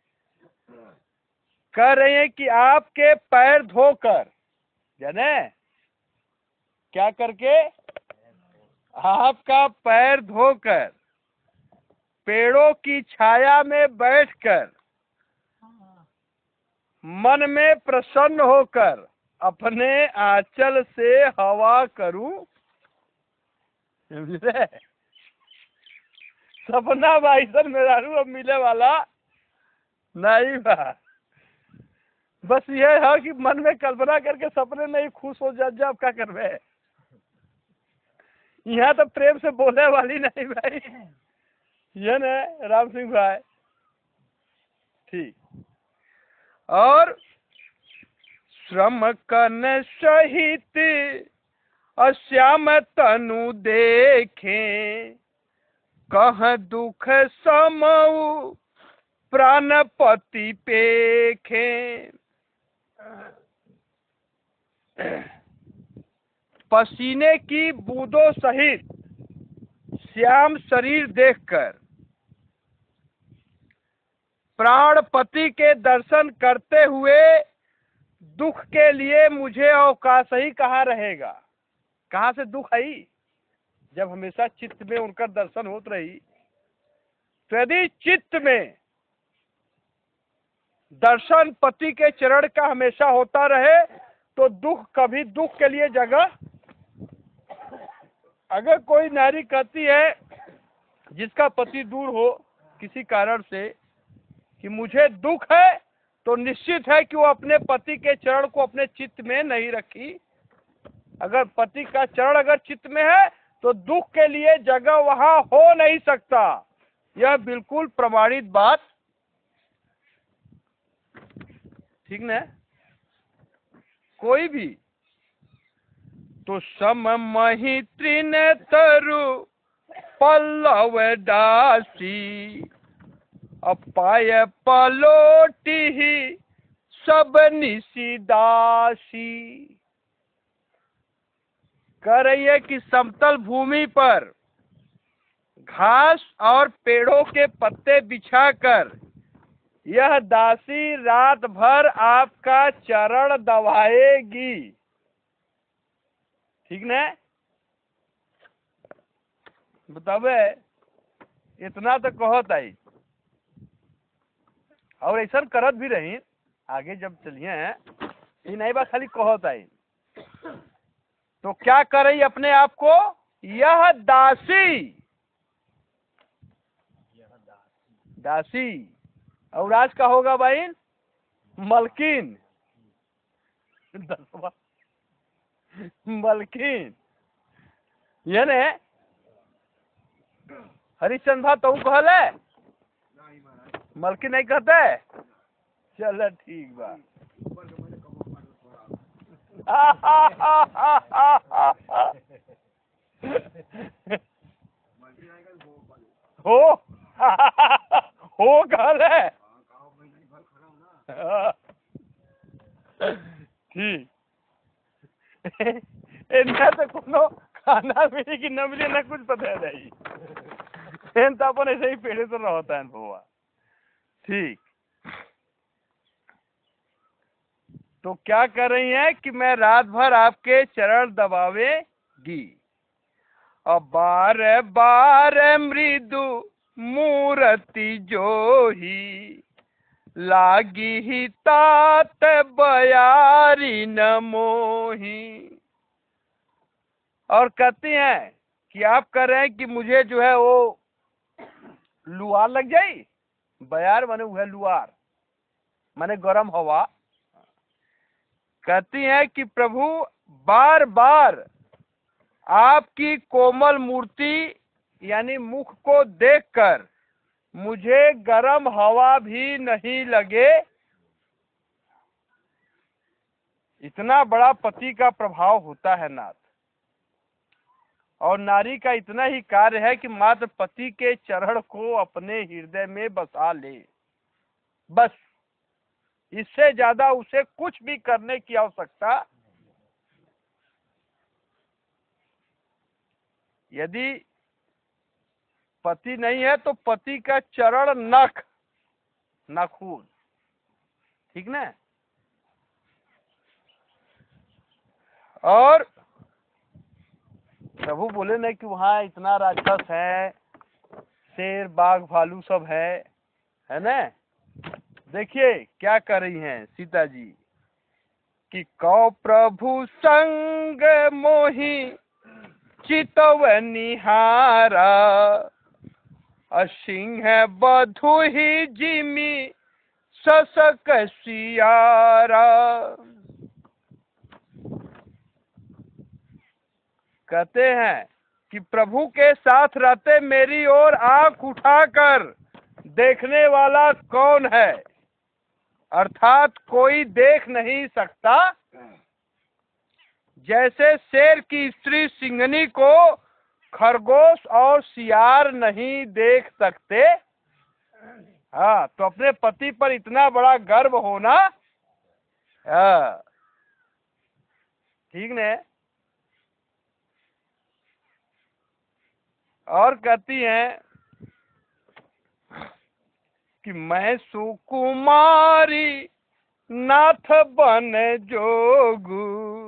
S1: कह रहे हैं कि आपके पैर धोकर, जाने क्या करके, आपका पैर धोकर पेड़ों की छाया में बैठकर मन में प्रसन्न होकर अपने आंचल से हवा करूं। समझे? सपना भाई सर मेहरारू अब मिले वाला नहीं बा। बस ये है कि मन में कल्पना करके सपने नहीं खुश हो जा जा, क्या करवे। यहाँ तो प्रेम से बोले वाली नहीं भाई, ये न राम सिंह भाई। ठीक। और श्रम कन सहित अश्याम तनु देखे कह दुख समऊ प्राणपति पेखे। पसीने की बूंदों सहित श्याम शरीर देखकर प्राणपति के दर्शन करते हुए दुख के लिए मुझे अवकाश ही कहाँ रहेगा। कहाँ से दुख आई जब हमेशा चित्त में उनका दर्शन होत रही। तो यदि चित्त में दर्शन पति के चरण का हमेशा होता रहे तो दुख कभी दुख के लिए जगह। अगर कोई नारी कहती है जिसका पति दूर हो किसी कारण से कि मुझे दुख है, तो निश्चित है कि वो अपने पति के चरण को अपने चित्त में नहीं रखी। अगर पति का चरण अगर चित्त में है तो दुख के लिए जगह वहां हो नहीं सकता। यह बिल्कुल प्रमाणित बात। ठीक ना? कोई भी तो सम मही तृण तरु पल्लव दासी अपाय पलोटी ही सब निसी दासी। कह रही है कि समतल भूमि पर घास और पेड़ों के पत्ते बिछाकर यह दासी रात भर आपका चरण दबाएगी। ठीक ना? बतावे इतना तो कहत आई और ऐसा करत भी रही। आगे जब चलिए ये नहीं बात खाली कहत आई तो क्या कर रही अपने आप को, यह दासी दासी और आज का होगा भाई मलकिन। दसवा मलकिन ये ने हरिश्चंद्र तो कहले मलकिन नहीं कहते। चल ठीक बा। हो हो कहले ठीक। इनका तो कोनो खाना मिली कि न मिली न कुछ पता नहीं। इन तो अपन ऐसे ही पेड़े तो रहता है भुआ। ठीक। तो क्या कर रही है कि मैं रात भर आपके चरण दबावेगी। अब बार बार मृदु मूर्ति जो ही लागी ही तात बयारी न मोही। और कहती हैं कि आप कह रहे हैं कि मुझे जो है वो लुआर लग जाई। बयार माने वह लुआर माने गरम हवा। कहती हैं कि प्रभु बार बार आपकी कोमल मूर्ति यानी मुख को देखकर मुझे गरम हवा भी नहीं लगे। इतना बड़ा पति का प्रभाव होता है नाथ। और नारी का इतना ही कार्य है कि मात्र पति के चरण को अपने हृदय में बसा ले, बस। इससे ज्यादा उसे कुछ भी करने की आवश्यकता। यदि पति नहीं है तो पति का चरण नख नाखून, ठीक ना। और प्रभु बोले ना कि वहाँ इतना राक्षस है, शेर बाघ भालू सब है, है ना। देखिए क्या कर रही हैं सीता जी कि कौ प्रभु संग मोहि चितव निहारा, सिंह बधु ही जिमी ससक सियारा। कहते हैं कि प्रभु के साथ रहते मेरी ओर आंख उठाकर देखने वाला कौन है, अर्थात कोई देख नहीं सकता। जैसे शेर की स्त्री सिंहनी को खरगोश और सियार नहीं देख सकते। हाँ, तो अपने पति पर इतना बड़ा गर्व होना, हाँ ठीक ने। और कहती हैं कि मैं सुकुमारी नाथ बन जोगु,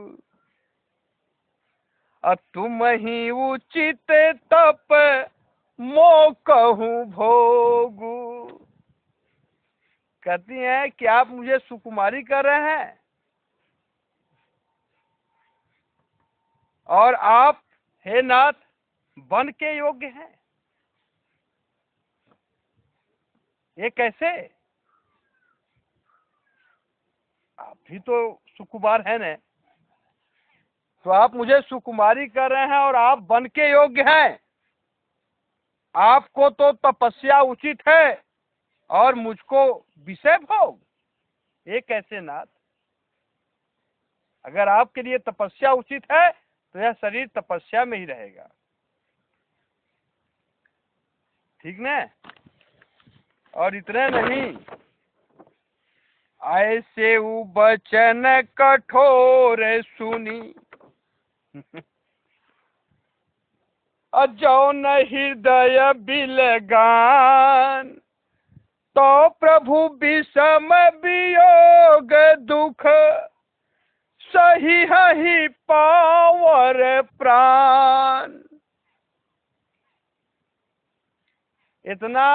S1: तुम ही उचित तप मो कहूँ भोगु। कहती हैं कि आप मुझे सुकुमारी कर रहे हैं और आप हे नाथ बन के योग्य हैं। ये कैसे? आप भी तो सुकुमार है न, तो आप मुझे सुकुमारी कर रहे हैं और आप बन के योग्य हैं। आपको तो तपस्या उचित है और मुझको विषय भोग। ये कैसे नाथ? अगर आपके लिए तपस्या उचित है तो यह शरीर तपस्या में ही रहेगा, ठीक न। और इतने नहीं, ऐसे वचन कठोर सुनी जौन हृदय बिलगान, तो प्रभु विषम वियोग दुख सही ही पावर प्राण। इतना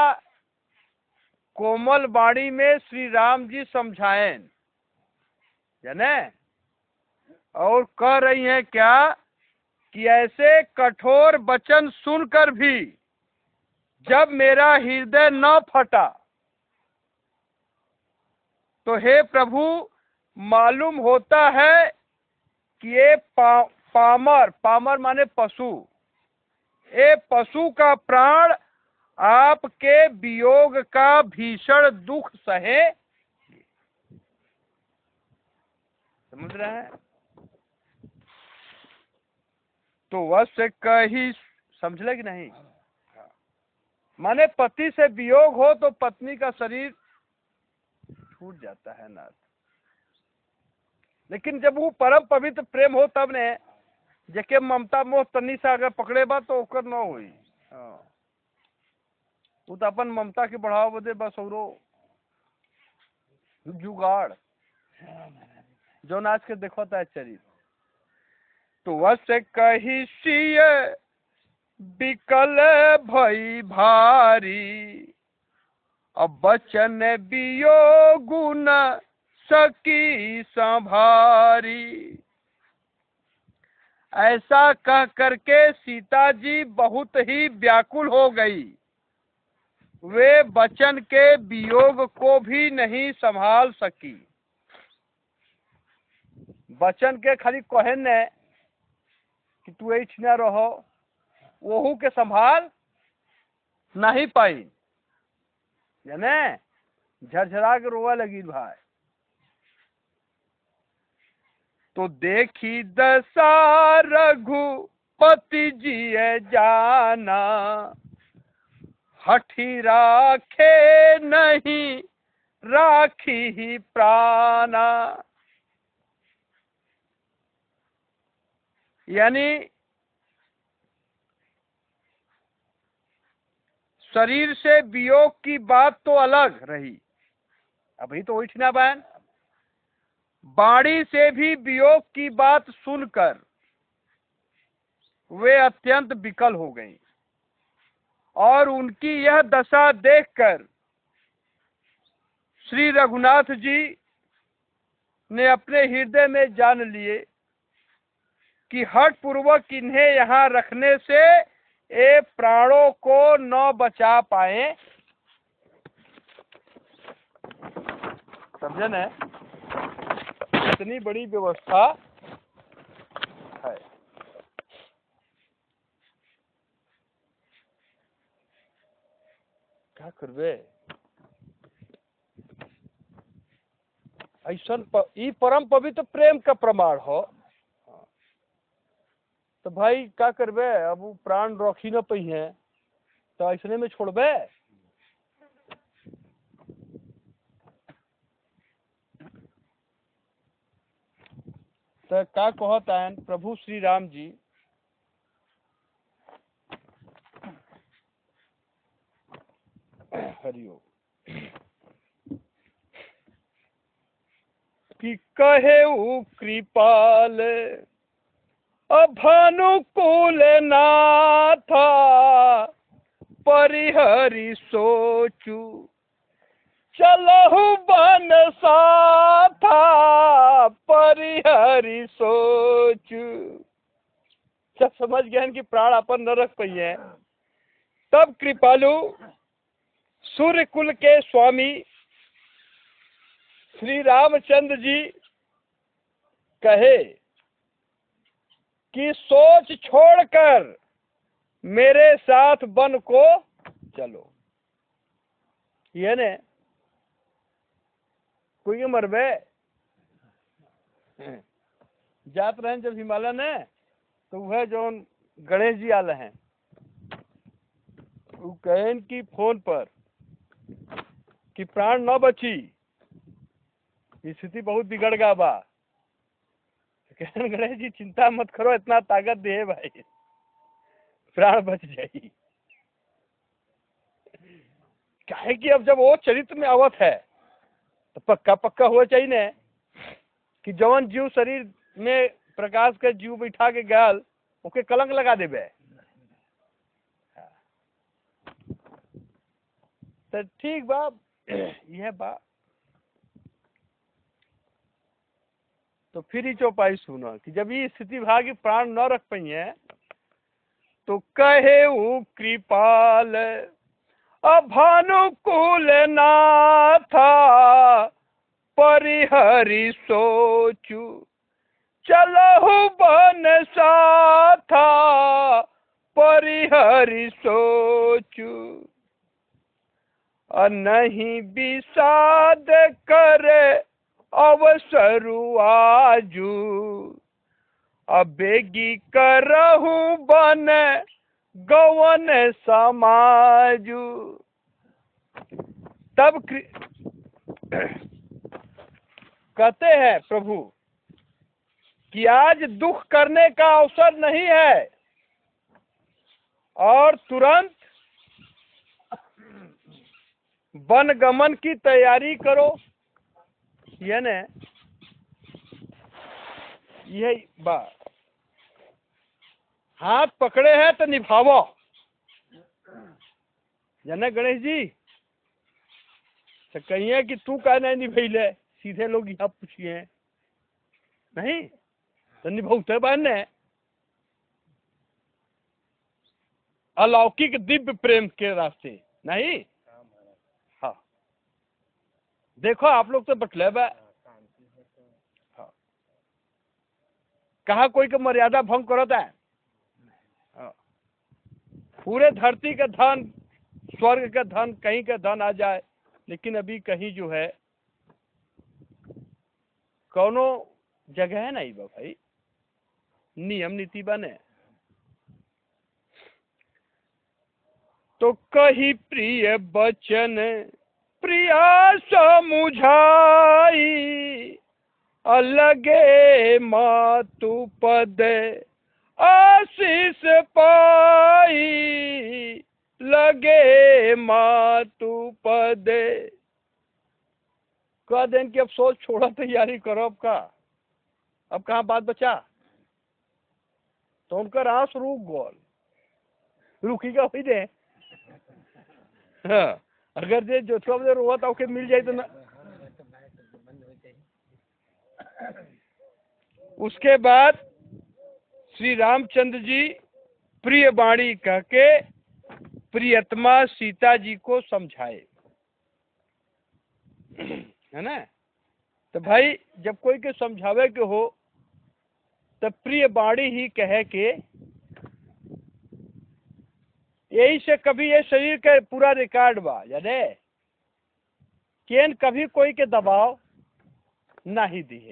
S1: कोमल बाणी में श्री राम जी समझाएं, जाने। और कह रही हैं क्या कि ऐसे कठोर वचन सुनकर भी जब मेरा हृदय न फटा, तो हे प्रभु मालूम होता है कि ये पा, पामर पामर माने पशु, ये पशु का प्राण आपके वियोग का भीषण दुख सहे। समझ रहे हैं? तो वश कही, समझ ले कि नहीं? माने पति से वियोग हो तो पत्नी का शरीर छूट जाता है नाथ। लेकिन जब वो परम पवित्र प्रेम हो तब ने, जेके ममता मोह तन्नी से अगर पकड़े बा तो ओकर न होई। हाँ, वो तो अपन ममता के बढ़ावा बदे बस औरो जुगाड़ जो नाच के देखो ता चरित। तो वश कही सिय बिकल भई भारी, अब बचन वियोग न सकी संभारी। ऐसा कह करके सीता जी बहुत ही व्याकुल हो गई। वे बचन के वियोग को भी नहीं संभाल सकी। बचन के खाली कहे ने कि तू ऐठ न रहो, वहू के संभाल नहीं पाई, जाने झरझरा के रोवा लगी भाई। तो देखी दशा रघुपति जी जाना, हठी राखे नहीं राखी ही प्राणा। यानी शरीर से वियोग की बात तो अलग रही, अभी तो उठना बहन, बाणी से भी वियोग की बात सुनकर वे अत्यंत विकल हो गईं और उनकी यह दशा देखकर श्री रघुनाथ जी ने अपने हृदय में जान लिए कि हठ पूर्वक इन्हें यहाँ रखने से ये प्राणों को न बचा पाए। समझे न, इतनी बड़ी व्यवस्था है। क्या करबे, ऐसा ई परम पवित्र प्रेम का प्रमाण हो, तो भाई क्या करबे, अब वो प्राण रखी न पई है तो ऐसने में छोड़बे। तो क्या कहता है प्रभु श्री राम जी, हरिओ, कि कहे कृपाल अभानुकूल नाथा, परिहरि सोचू चलहु बन साथा, परिहरि सोचू। सब समझ गए कि प्राण अपन न रख पाई है। तब कृपालु सूर्य कुल के स्वामी श्री रामचंद्र जी कहे कि सोच छोड़कर मेरे साथ वन को चलो। ये ने कोई मरबे जात रहे जब हिमालय ने, तो वह जो गणेश जी आले हैं, वो कहें कि फोन पर कि प्राण न बची, स्थिति बहुत बिगड़ गा बा। कहन गणेश जी चिंता मत करो, इतना ताकत दे भाई, प्राण बच जाई। काहे कि अब जब वो चरित्र में आवत है तो पक्का पक्का हुआ चाहिए ना कि जवन जीव शरीर में प्रकाश के जीव बैठा के गल ओके कलंक लगा देबे। तो ठीक बा, यह बा। तो फिर ही चौपाई सुना कि जब ये स्थिति भागी प्राण न रख पाई है, तो कहे कृपाल अभानुकूल नाथा, परिहरि सोचू चलहु बन साथा, परिहरि सोचू। नहीं विषाद करे अवसरु आजू, अबेगी करहु बन गवन समाजू। तब कहते हैं प्रभु कि आज दुख करने का अवसर नहीं है और तुरंत वन गमन की तैयारी करो। ये ने यही बात, हाथ पकड़े हैं तो निभावो। जाने गणेश जी तो कहिए कि तू का नहीं निभैले, सीधे लोग यहाँ पूछिए नहीं तो निभौते बने। अलौकिक दिव्य प्रेम के रास्ते नहीं देखो आप लोग तो बटले बा, कहा कोई का मर्यादा भंग करता है। पूरे धरती का धन, स्वर्ग का धन, कहीं का धन आ जाए, लेकिन अभी कहीं जो है कौनो जगह है नहीं बा भाई, नियम नीति बने। तो कही प्रिय बचन प्रिया समुझाई, अलगे मातु पद आशीष पाई, लगे मातु पद। कह दें कि अब सोच छोड़ा, तैयारी करो अब का, अब कहाँ बात बचा। तो उनका रास रुक गोल रुकी का हुई दे। हाँ, अगर जे जो सब रोआ तो ओके मिल जाए तो ना। उसके बाद श्री रामचंद्र जी प्रिय वाणी कह के प्रियतमा सीता जी को समझाए, है ना। तो भाई जब कोई के समझावे के हो तो प्रिय वाणी ही कहे के, यही से कभी ये शरीर का पूरा रिकॉर्ड बा जाने केन कभी कोई के दबाव ना ही दिए,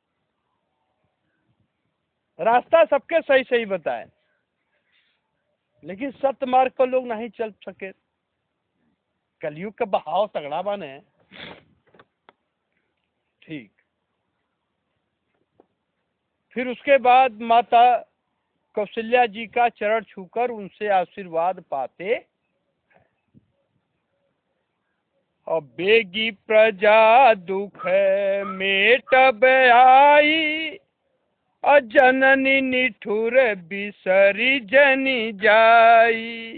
S1: रास्ता सबके सही सही बताए, लेकिन सत्य मार्ग पर लोग नहीं चल सके। कलयुग का बहाव तगड़ा बने। ठीक, फिर उसके बाद माता कौशल्या जी का चरण छूकर उनसे आशीर्वाद पाते, और बेगी प्रजा दुख मेटब आई, और जननी निठुर बिसरी जनी जाई।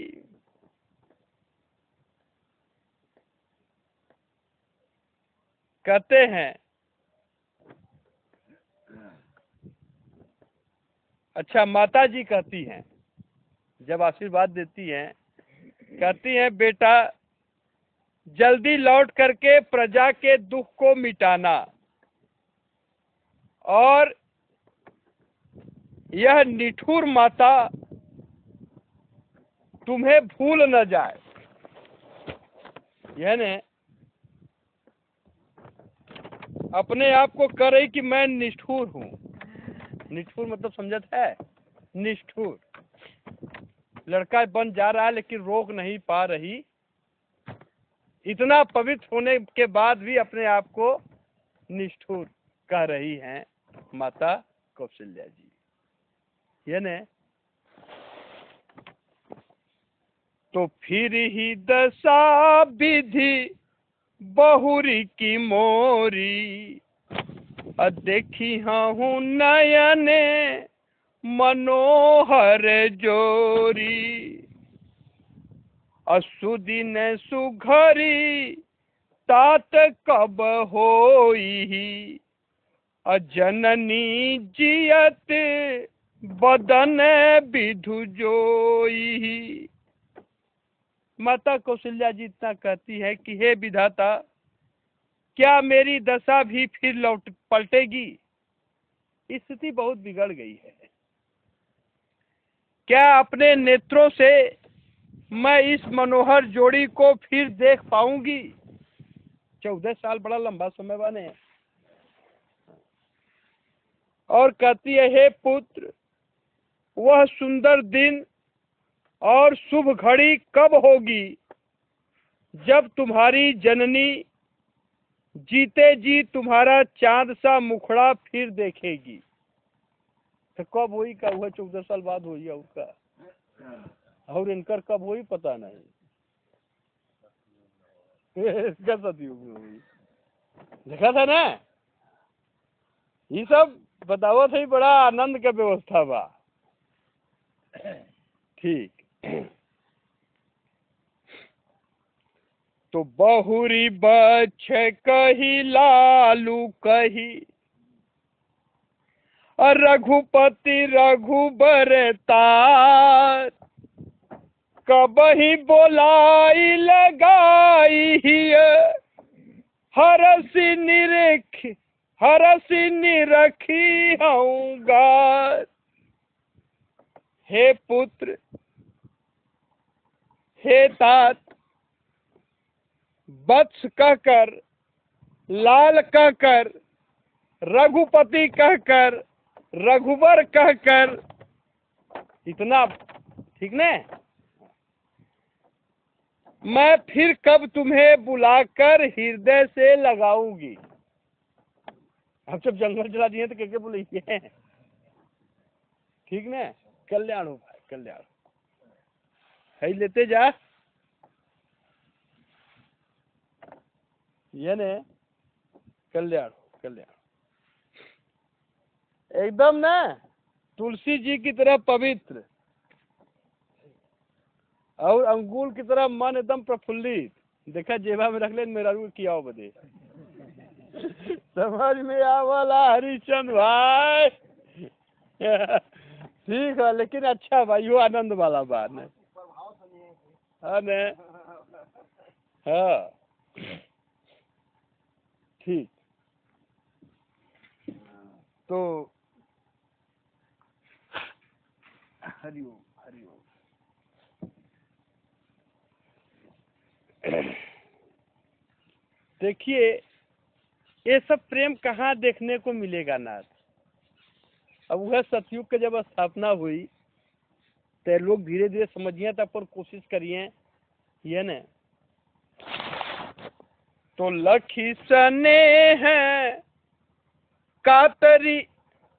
S1: कहते हैं, अच्छा माता जी कहती हैं, जब आशीर्वाद देती हैं, कहती हैं बेटा जल्दी लौट करके प्रजा के दुख को मिटाना, और यह निठुर माता तुम्हें भूल न जाए। यानी अपने आप को करे कि मैं निष्ठुर हूँ। निष्ठुर मतलब समझत है, निष्ठुर लड़का बन जा रहा है लेकिन रोक नहीं पा रही, इतना पवित्र होने के बाद भी अपने आप को निष्ठुर कह रही हैं माता कौशल्या जी। यानी तो फिर ही दशा विधि बहुरी की मोरी, देखी हूँ नयने मनोहर जोरी, असुदिन सुघरी तात कब होई, अजननी जियत बदन विधु जोई। माता कौशल्या जी इतना कहती है कि हे विधाता, क्या मेरी दशा भी फिर लौट पलटेगी? स्थिति बहुत बिगड़ गई है। क्या अपने नेत्रों से मैं इस मनोहर जोड़ी को फिर देख पाऊंगी? चौदह साल बड़ा लंबा समय बने। और कहती है, हे पुत्र, वह सुंदर दिन और शुभ घड़ी कब होगी जब तुम्हारी जननी जीते जी तुम्हारा चांद सा मुखड़ा फिर देखेगी? तो कब हुई का? हुआ चौदह साल बाद हुई उसका, और इनकर कब हुई पता नहीं। हुई देखा था ना, ये सब बतावत है, बड़ा आनंद का व्यवस्था बा। ठीक, तो बहुरी बच्छ कही लालू कही, और रघुपति रघुबर तार, कब ही बोलाई लगाई हरसी निरख हरसी निरखी हूँगा। हे पुत्र, हे तात, वत्स कहकर, लाल कहकर, रघुपति कहकर, रघुवर कहकर, इतना ठीक ने। मैं फिर कब तुम्हें बुलाकर हृदय से लगाऊंगी। अब जब जंगल चला दिए तो क्या क्या बोलिए, ठीक ने। कल्याण हो भाई, कल्याण है, लेते जा ये ने। कल्याण कल्याण एकदम ना तुलसी जी की तरह पवित्र और अंगूर की तरह मन एकदम प्रफुल्लित। देखा जेबा में रख ले, मेरा रू किया हो बदे। समझ में आवला हरिचंद भाई। ठीक है, लेकिन अच्छा भाई वो आनंद वाला बात है ने। हाँ ठीक। तो हरिओम हरिओम। देखिए ये सब प्रेम कहाँ देखने को मिलेगा नाथ। अब वह सतयुग के जब स्थापना हुई तो लोग धीरे धीरे समझिए तब पर कोशिश करिए ये न। तो लखी सने हैं कातरी,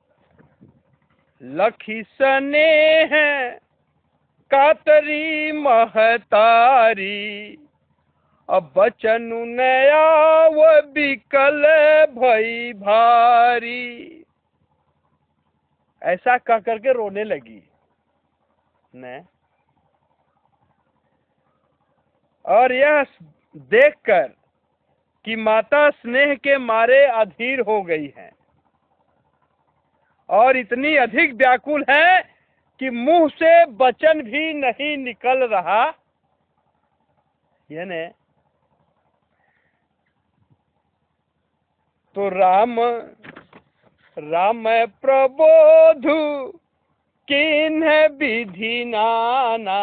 S1: लखी सने हैं कातरी महतारी, अब बचन नया वो बिकल भई भारी। ऐसा कह करके रोने लगी ने। और यह देखकर कि माता स्नेह के मारे अधीर हो गई है और इतनी अधिक व्याकुल है कि मुंह से वचन भी नहीं निकल रहा। यानी तो राम राम प्रबोधु किन्ह विधि नाना,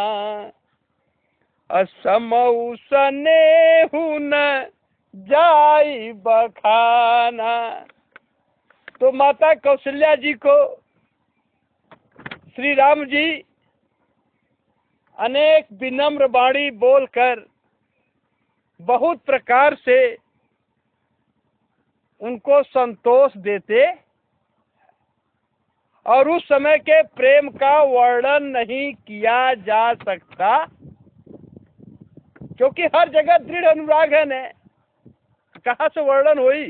S1: असमऊ सनेहु न जाई बखाना। तो माता कौशल्या जी को श्री राम जी अनेक विनम्र वाणी बोलकर बहुत प्रकार से उनको संतोष देते और उस समय के प्रेम का वर्णन नहीं किया जा सकता, क्योंकि हर जगह दृढ़ अनुराग है ने। कहाँ से वर्णन हुई।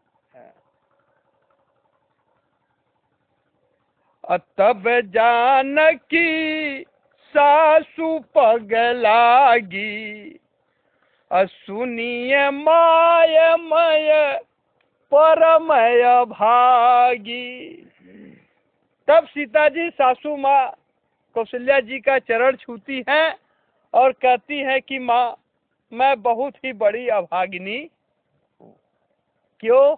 S1: तब जानकी सासु पगलागी, असुनिय माय मय परमय भागी। तब सीता जी सासू माँ कौशल्या जी का चरण छूती हैं और कहती हैं कि माँ मैं बहुत ही बड़ी अभागिनी हूँ। क्यों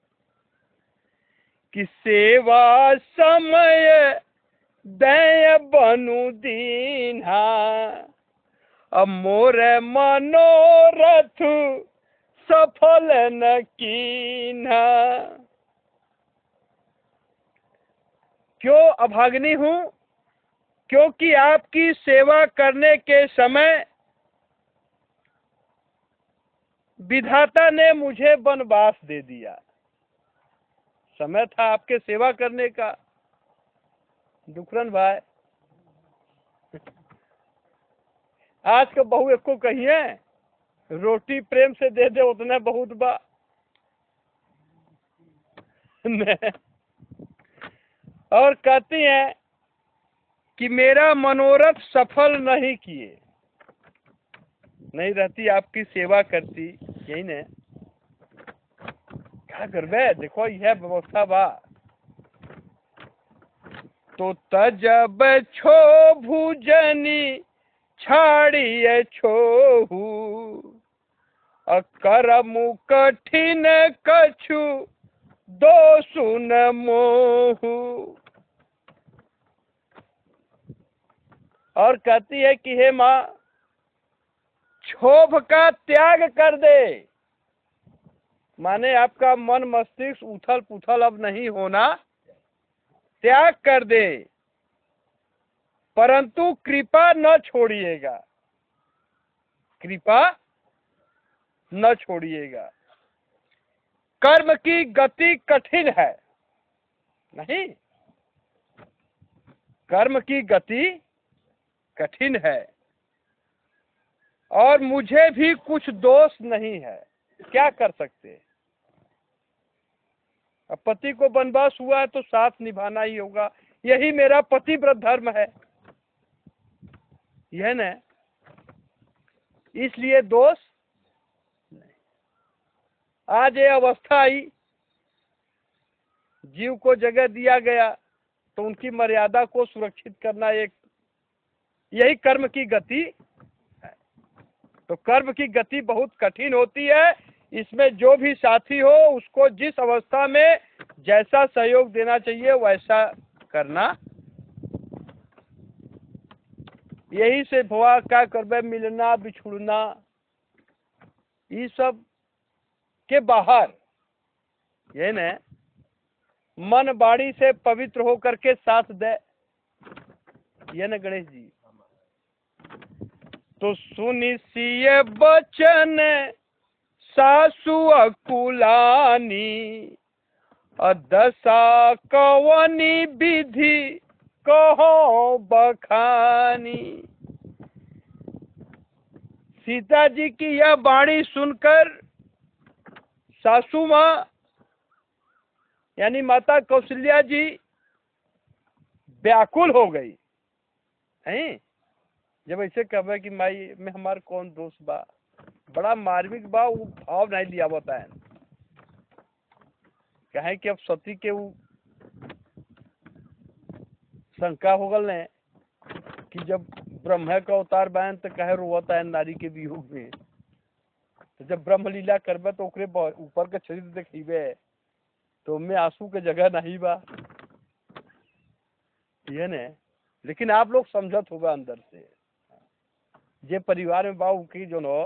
S1: कि सेवा समय दय बनु दीन्हा, अब मोर मनोरथ सफल न कीन्हा। क्यों अभागिनी हूँ, क्योंकि आपकी सेवा करने के समय विधाता ने मुझे वनवास दे दिया। समय था आपके सेवा करने का दुखरन भाई। आज का बहू एक को कहिए रोटी प्रेम से दे दे उतना बहुत बा। और कहती हैं कि मेरा मनोरथ सफल नहीं किए, नहीं रहती आपकी सेवा करती, यही ने क्या करबे। देखो यह व्यवस्था बा। तो तजब छो भुजनी छाड़िए छोहू, अकर्म कठिन कछु दो सुन मोहु। और कहती है कि हे माँ, क्षोभ का त्याग कर दे, माने आपका मन मस्तिष्क उथल पुथल अब नहीं होना, त्याग कर दे, परंतु कृपा न छोड़िएगा, कृपा न छोड़िएगा। कर्म की गति कठिन है, नहीं, कर्म की गति कठिन है और मुझे भी कुछ दोष नहीं है, क्या कर सकते। अब पति को वनवास हुआ है तो साथ निभाना ही होगा, यही मेरा पतिव्रत धर्म है, यह न, इसलिए दोष नहीं। आज ये अवस्था आई, जीव को जगह दिया गया तो उनकी मर्यादा को सुरक्षित करना एक, यही कर्म की गति है। तो कर्म की गति बहुत कठिन होती है, इसमें जो भी साथी हो उसको जिस अवस्था में जैसा सहयोग देना चाहिए वैसा करना। यही से भवा क्या करबे, मिलना बिछुड़ना ये सब के बाहर, ये न मन बाड़ी से पवित्र होकर के साथ दे, ये न गणेश जी। तो सुनि सिय बचन सासु अकुलानी, अदशा कवनी विधि कहो बखानी। सीता जी की यह वाणी सुनकर सासू माँ यानी माता कौशल्या जी व्याकुल हो गई हैं। जब ऐसे कहे कि माई में हमार कौन दोष बा, बड़ा मार्मिक बा, वो भाव नहीं लिया बता है। कहे कि अब सती के वो शंका हो गल ने कि जब ब्रह्म का अवतार बहन तो कहे रोता है नारी के वियोग में, तो जब ब्रह्म लीला करबे तो ओकरे ऊपर के शरीर देखिबे तो में आंसू के जगह नहीं बा, ये ने। लेकिन आप लोग समझत होगा अंदर से, जे परिवार में बाबू की जो नो,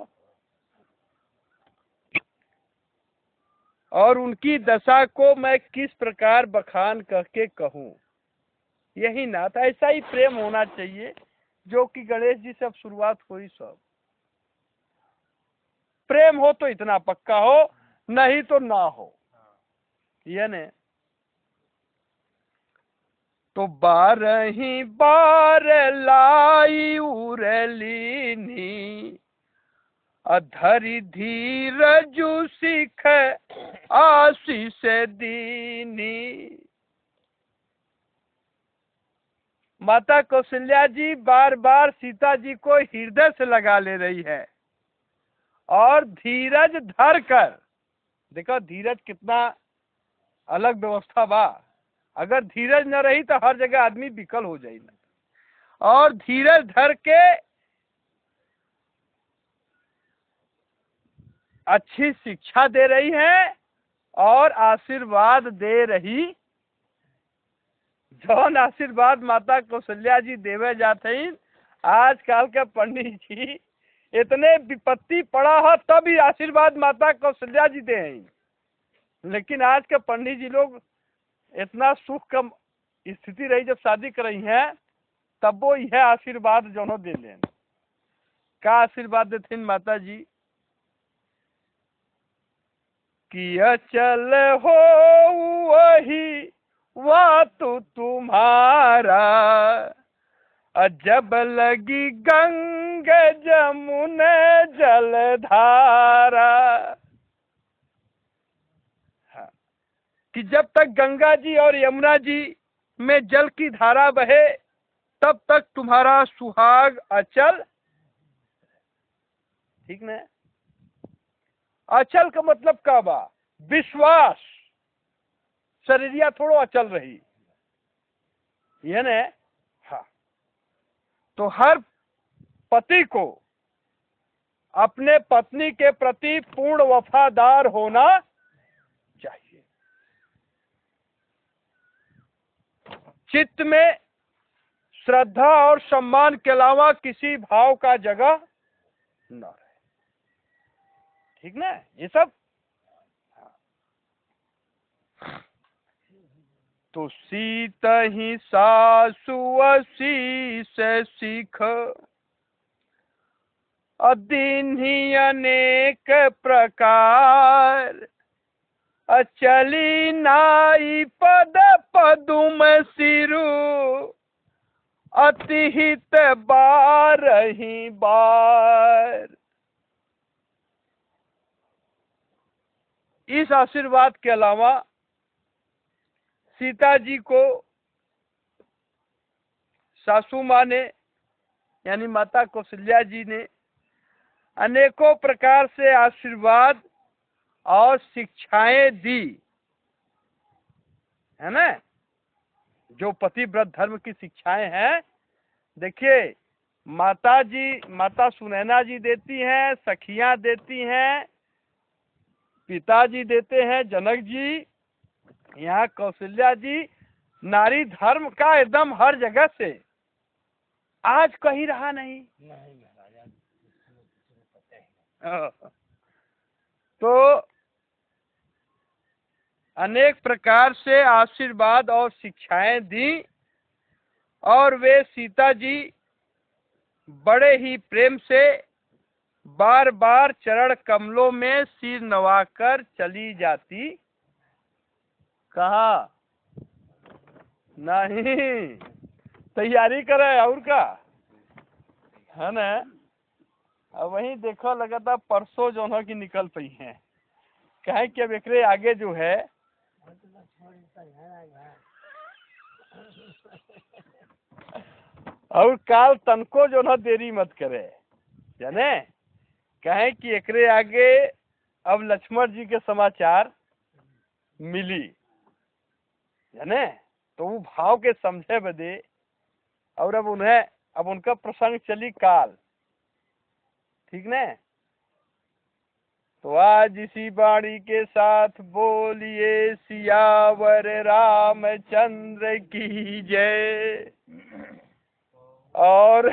S1: और उनकी दशा को मैं किस प्रकार बखान करके कहूँ, यही ना था। ऐसा ही प्रेम होना चाहिए जो कि गणेश जी से अब शुरुआत हुई। सब प्रेम हो तो इतना पक्का हो, नहीं तो ना हो, ये ने। तो बारही बार लाई उरलीनी, अधरी धीरजु सिख आशीष दीनी। माता कौशल्या जी बार बार सीता जी को हृदय से लगा ले रही है और धीरज धर कर, देखो धीरज कितना अलग व्यवस्था बा। अगर धीरज न रही तो हर जगह आदमी विकल हो जाएगा। और धीरज धर के अच्छी शिक्षा दे रही है और आशीर्वाद दे रही। जौन आशीर्वाद माता कौशल्या जी देवे जाते हैं, आजकल के पंडित जी इतने विपत्ति पड़ा है तब ही आशीर्वाद माता कौशल्या जी दे हैं। लेकिन आज के पंडित जी लोग इतना सुख कम स्थिति रही जब शादी कर रही हैं, तब वो यह आशीर्वाद जो दे लें। क्या आशीर्वाद देते हैं माता जी कि अचल हो वही वातु तुम्हारा, जब लगी गंग जमुन जलधारा। हाँ, कि जब तक गंगा जी और यमुना जी में जल की धारा बहे तब तक तुम्हारा सुहाग अचल। ठीक ना। अचल का मतलब क्या बा? विश्वास। शरीरिया थोड़ो अचल रही, ये ने। हाँ, तो हर पति को अपने पत्नी के प्रति पूर्ण वफादार होना चाहिए। चित्त में श्रद्धा और सम्मान के अलावा किसी भाव का जगह न रहे। ठीक ना, ये सब। तो सीत ही सासुअसी से सीख, अदीन्ही अनेक प्रकार, अचली नाई पद पदुम सिरु, अतिहित बारही बार। इस आशीर्वाद के अलावा सीता जी को सासू माँ ने यानी माता कौशल्या जी ने अनेकों प्रकार से आशीर्वाद और शिक्षाएं दी, है ना। जो पतिव्रत धर्म की शिक्षाएं हैं, देखिए माता जी, माता सुनैना जी देती हैं, सखियां देती हैं, पिताजी देते हैं जनक जी, यहाँ कौशल्या जी नारी धर्म का एकदम हर जगह से आज कहीं रहा नहीं।
S2: नहीं महाराज, पता है।
S1: तो अनेक प्रकार से आशीर्वाद और शिक्षाएं दी और वे सीता जी बड़े ही प्रेम से बार बार चरण कमलों में सिर नवाकर चली जाती। कहा नहीं, तैयारी करे और का, है ना। अब वही देखो लगातार परसों जो है कि निकल पई है, कहे कि अब एकरे आगे जो है और काल तनको जो है देरी मत करे, जाने कहे कि एकरे आगे अब लक्ष्मण जी के समाचार मिली, जाने तो वो भाव के समझे बदे और अब उन्हें अब उनका प्रसंग चली काल। ठीक ना। तो आज इसी वाणी के साथ बोलिए सियावर रामचंद्र की जय। और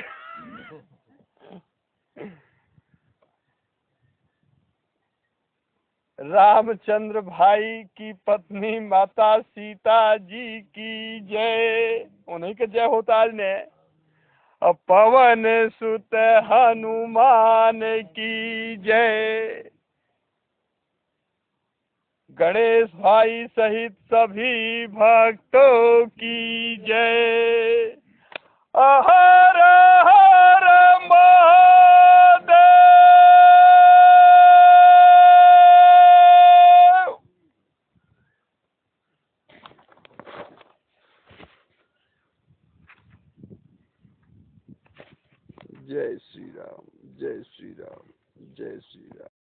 S1: रामचंद्र भाई की पत्नी माता सीता जी की जय। उन्हीं के जय होता है ने। पवन सुत हनुमान की जय। गणेश भाई सहित सभी भक्तों की जय। हर हर महादेव। जय श्री राम, जय श्री राम, जय श्री राम।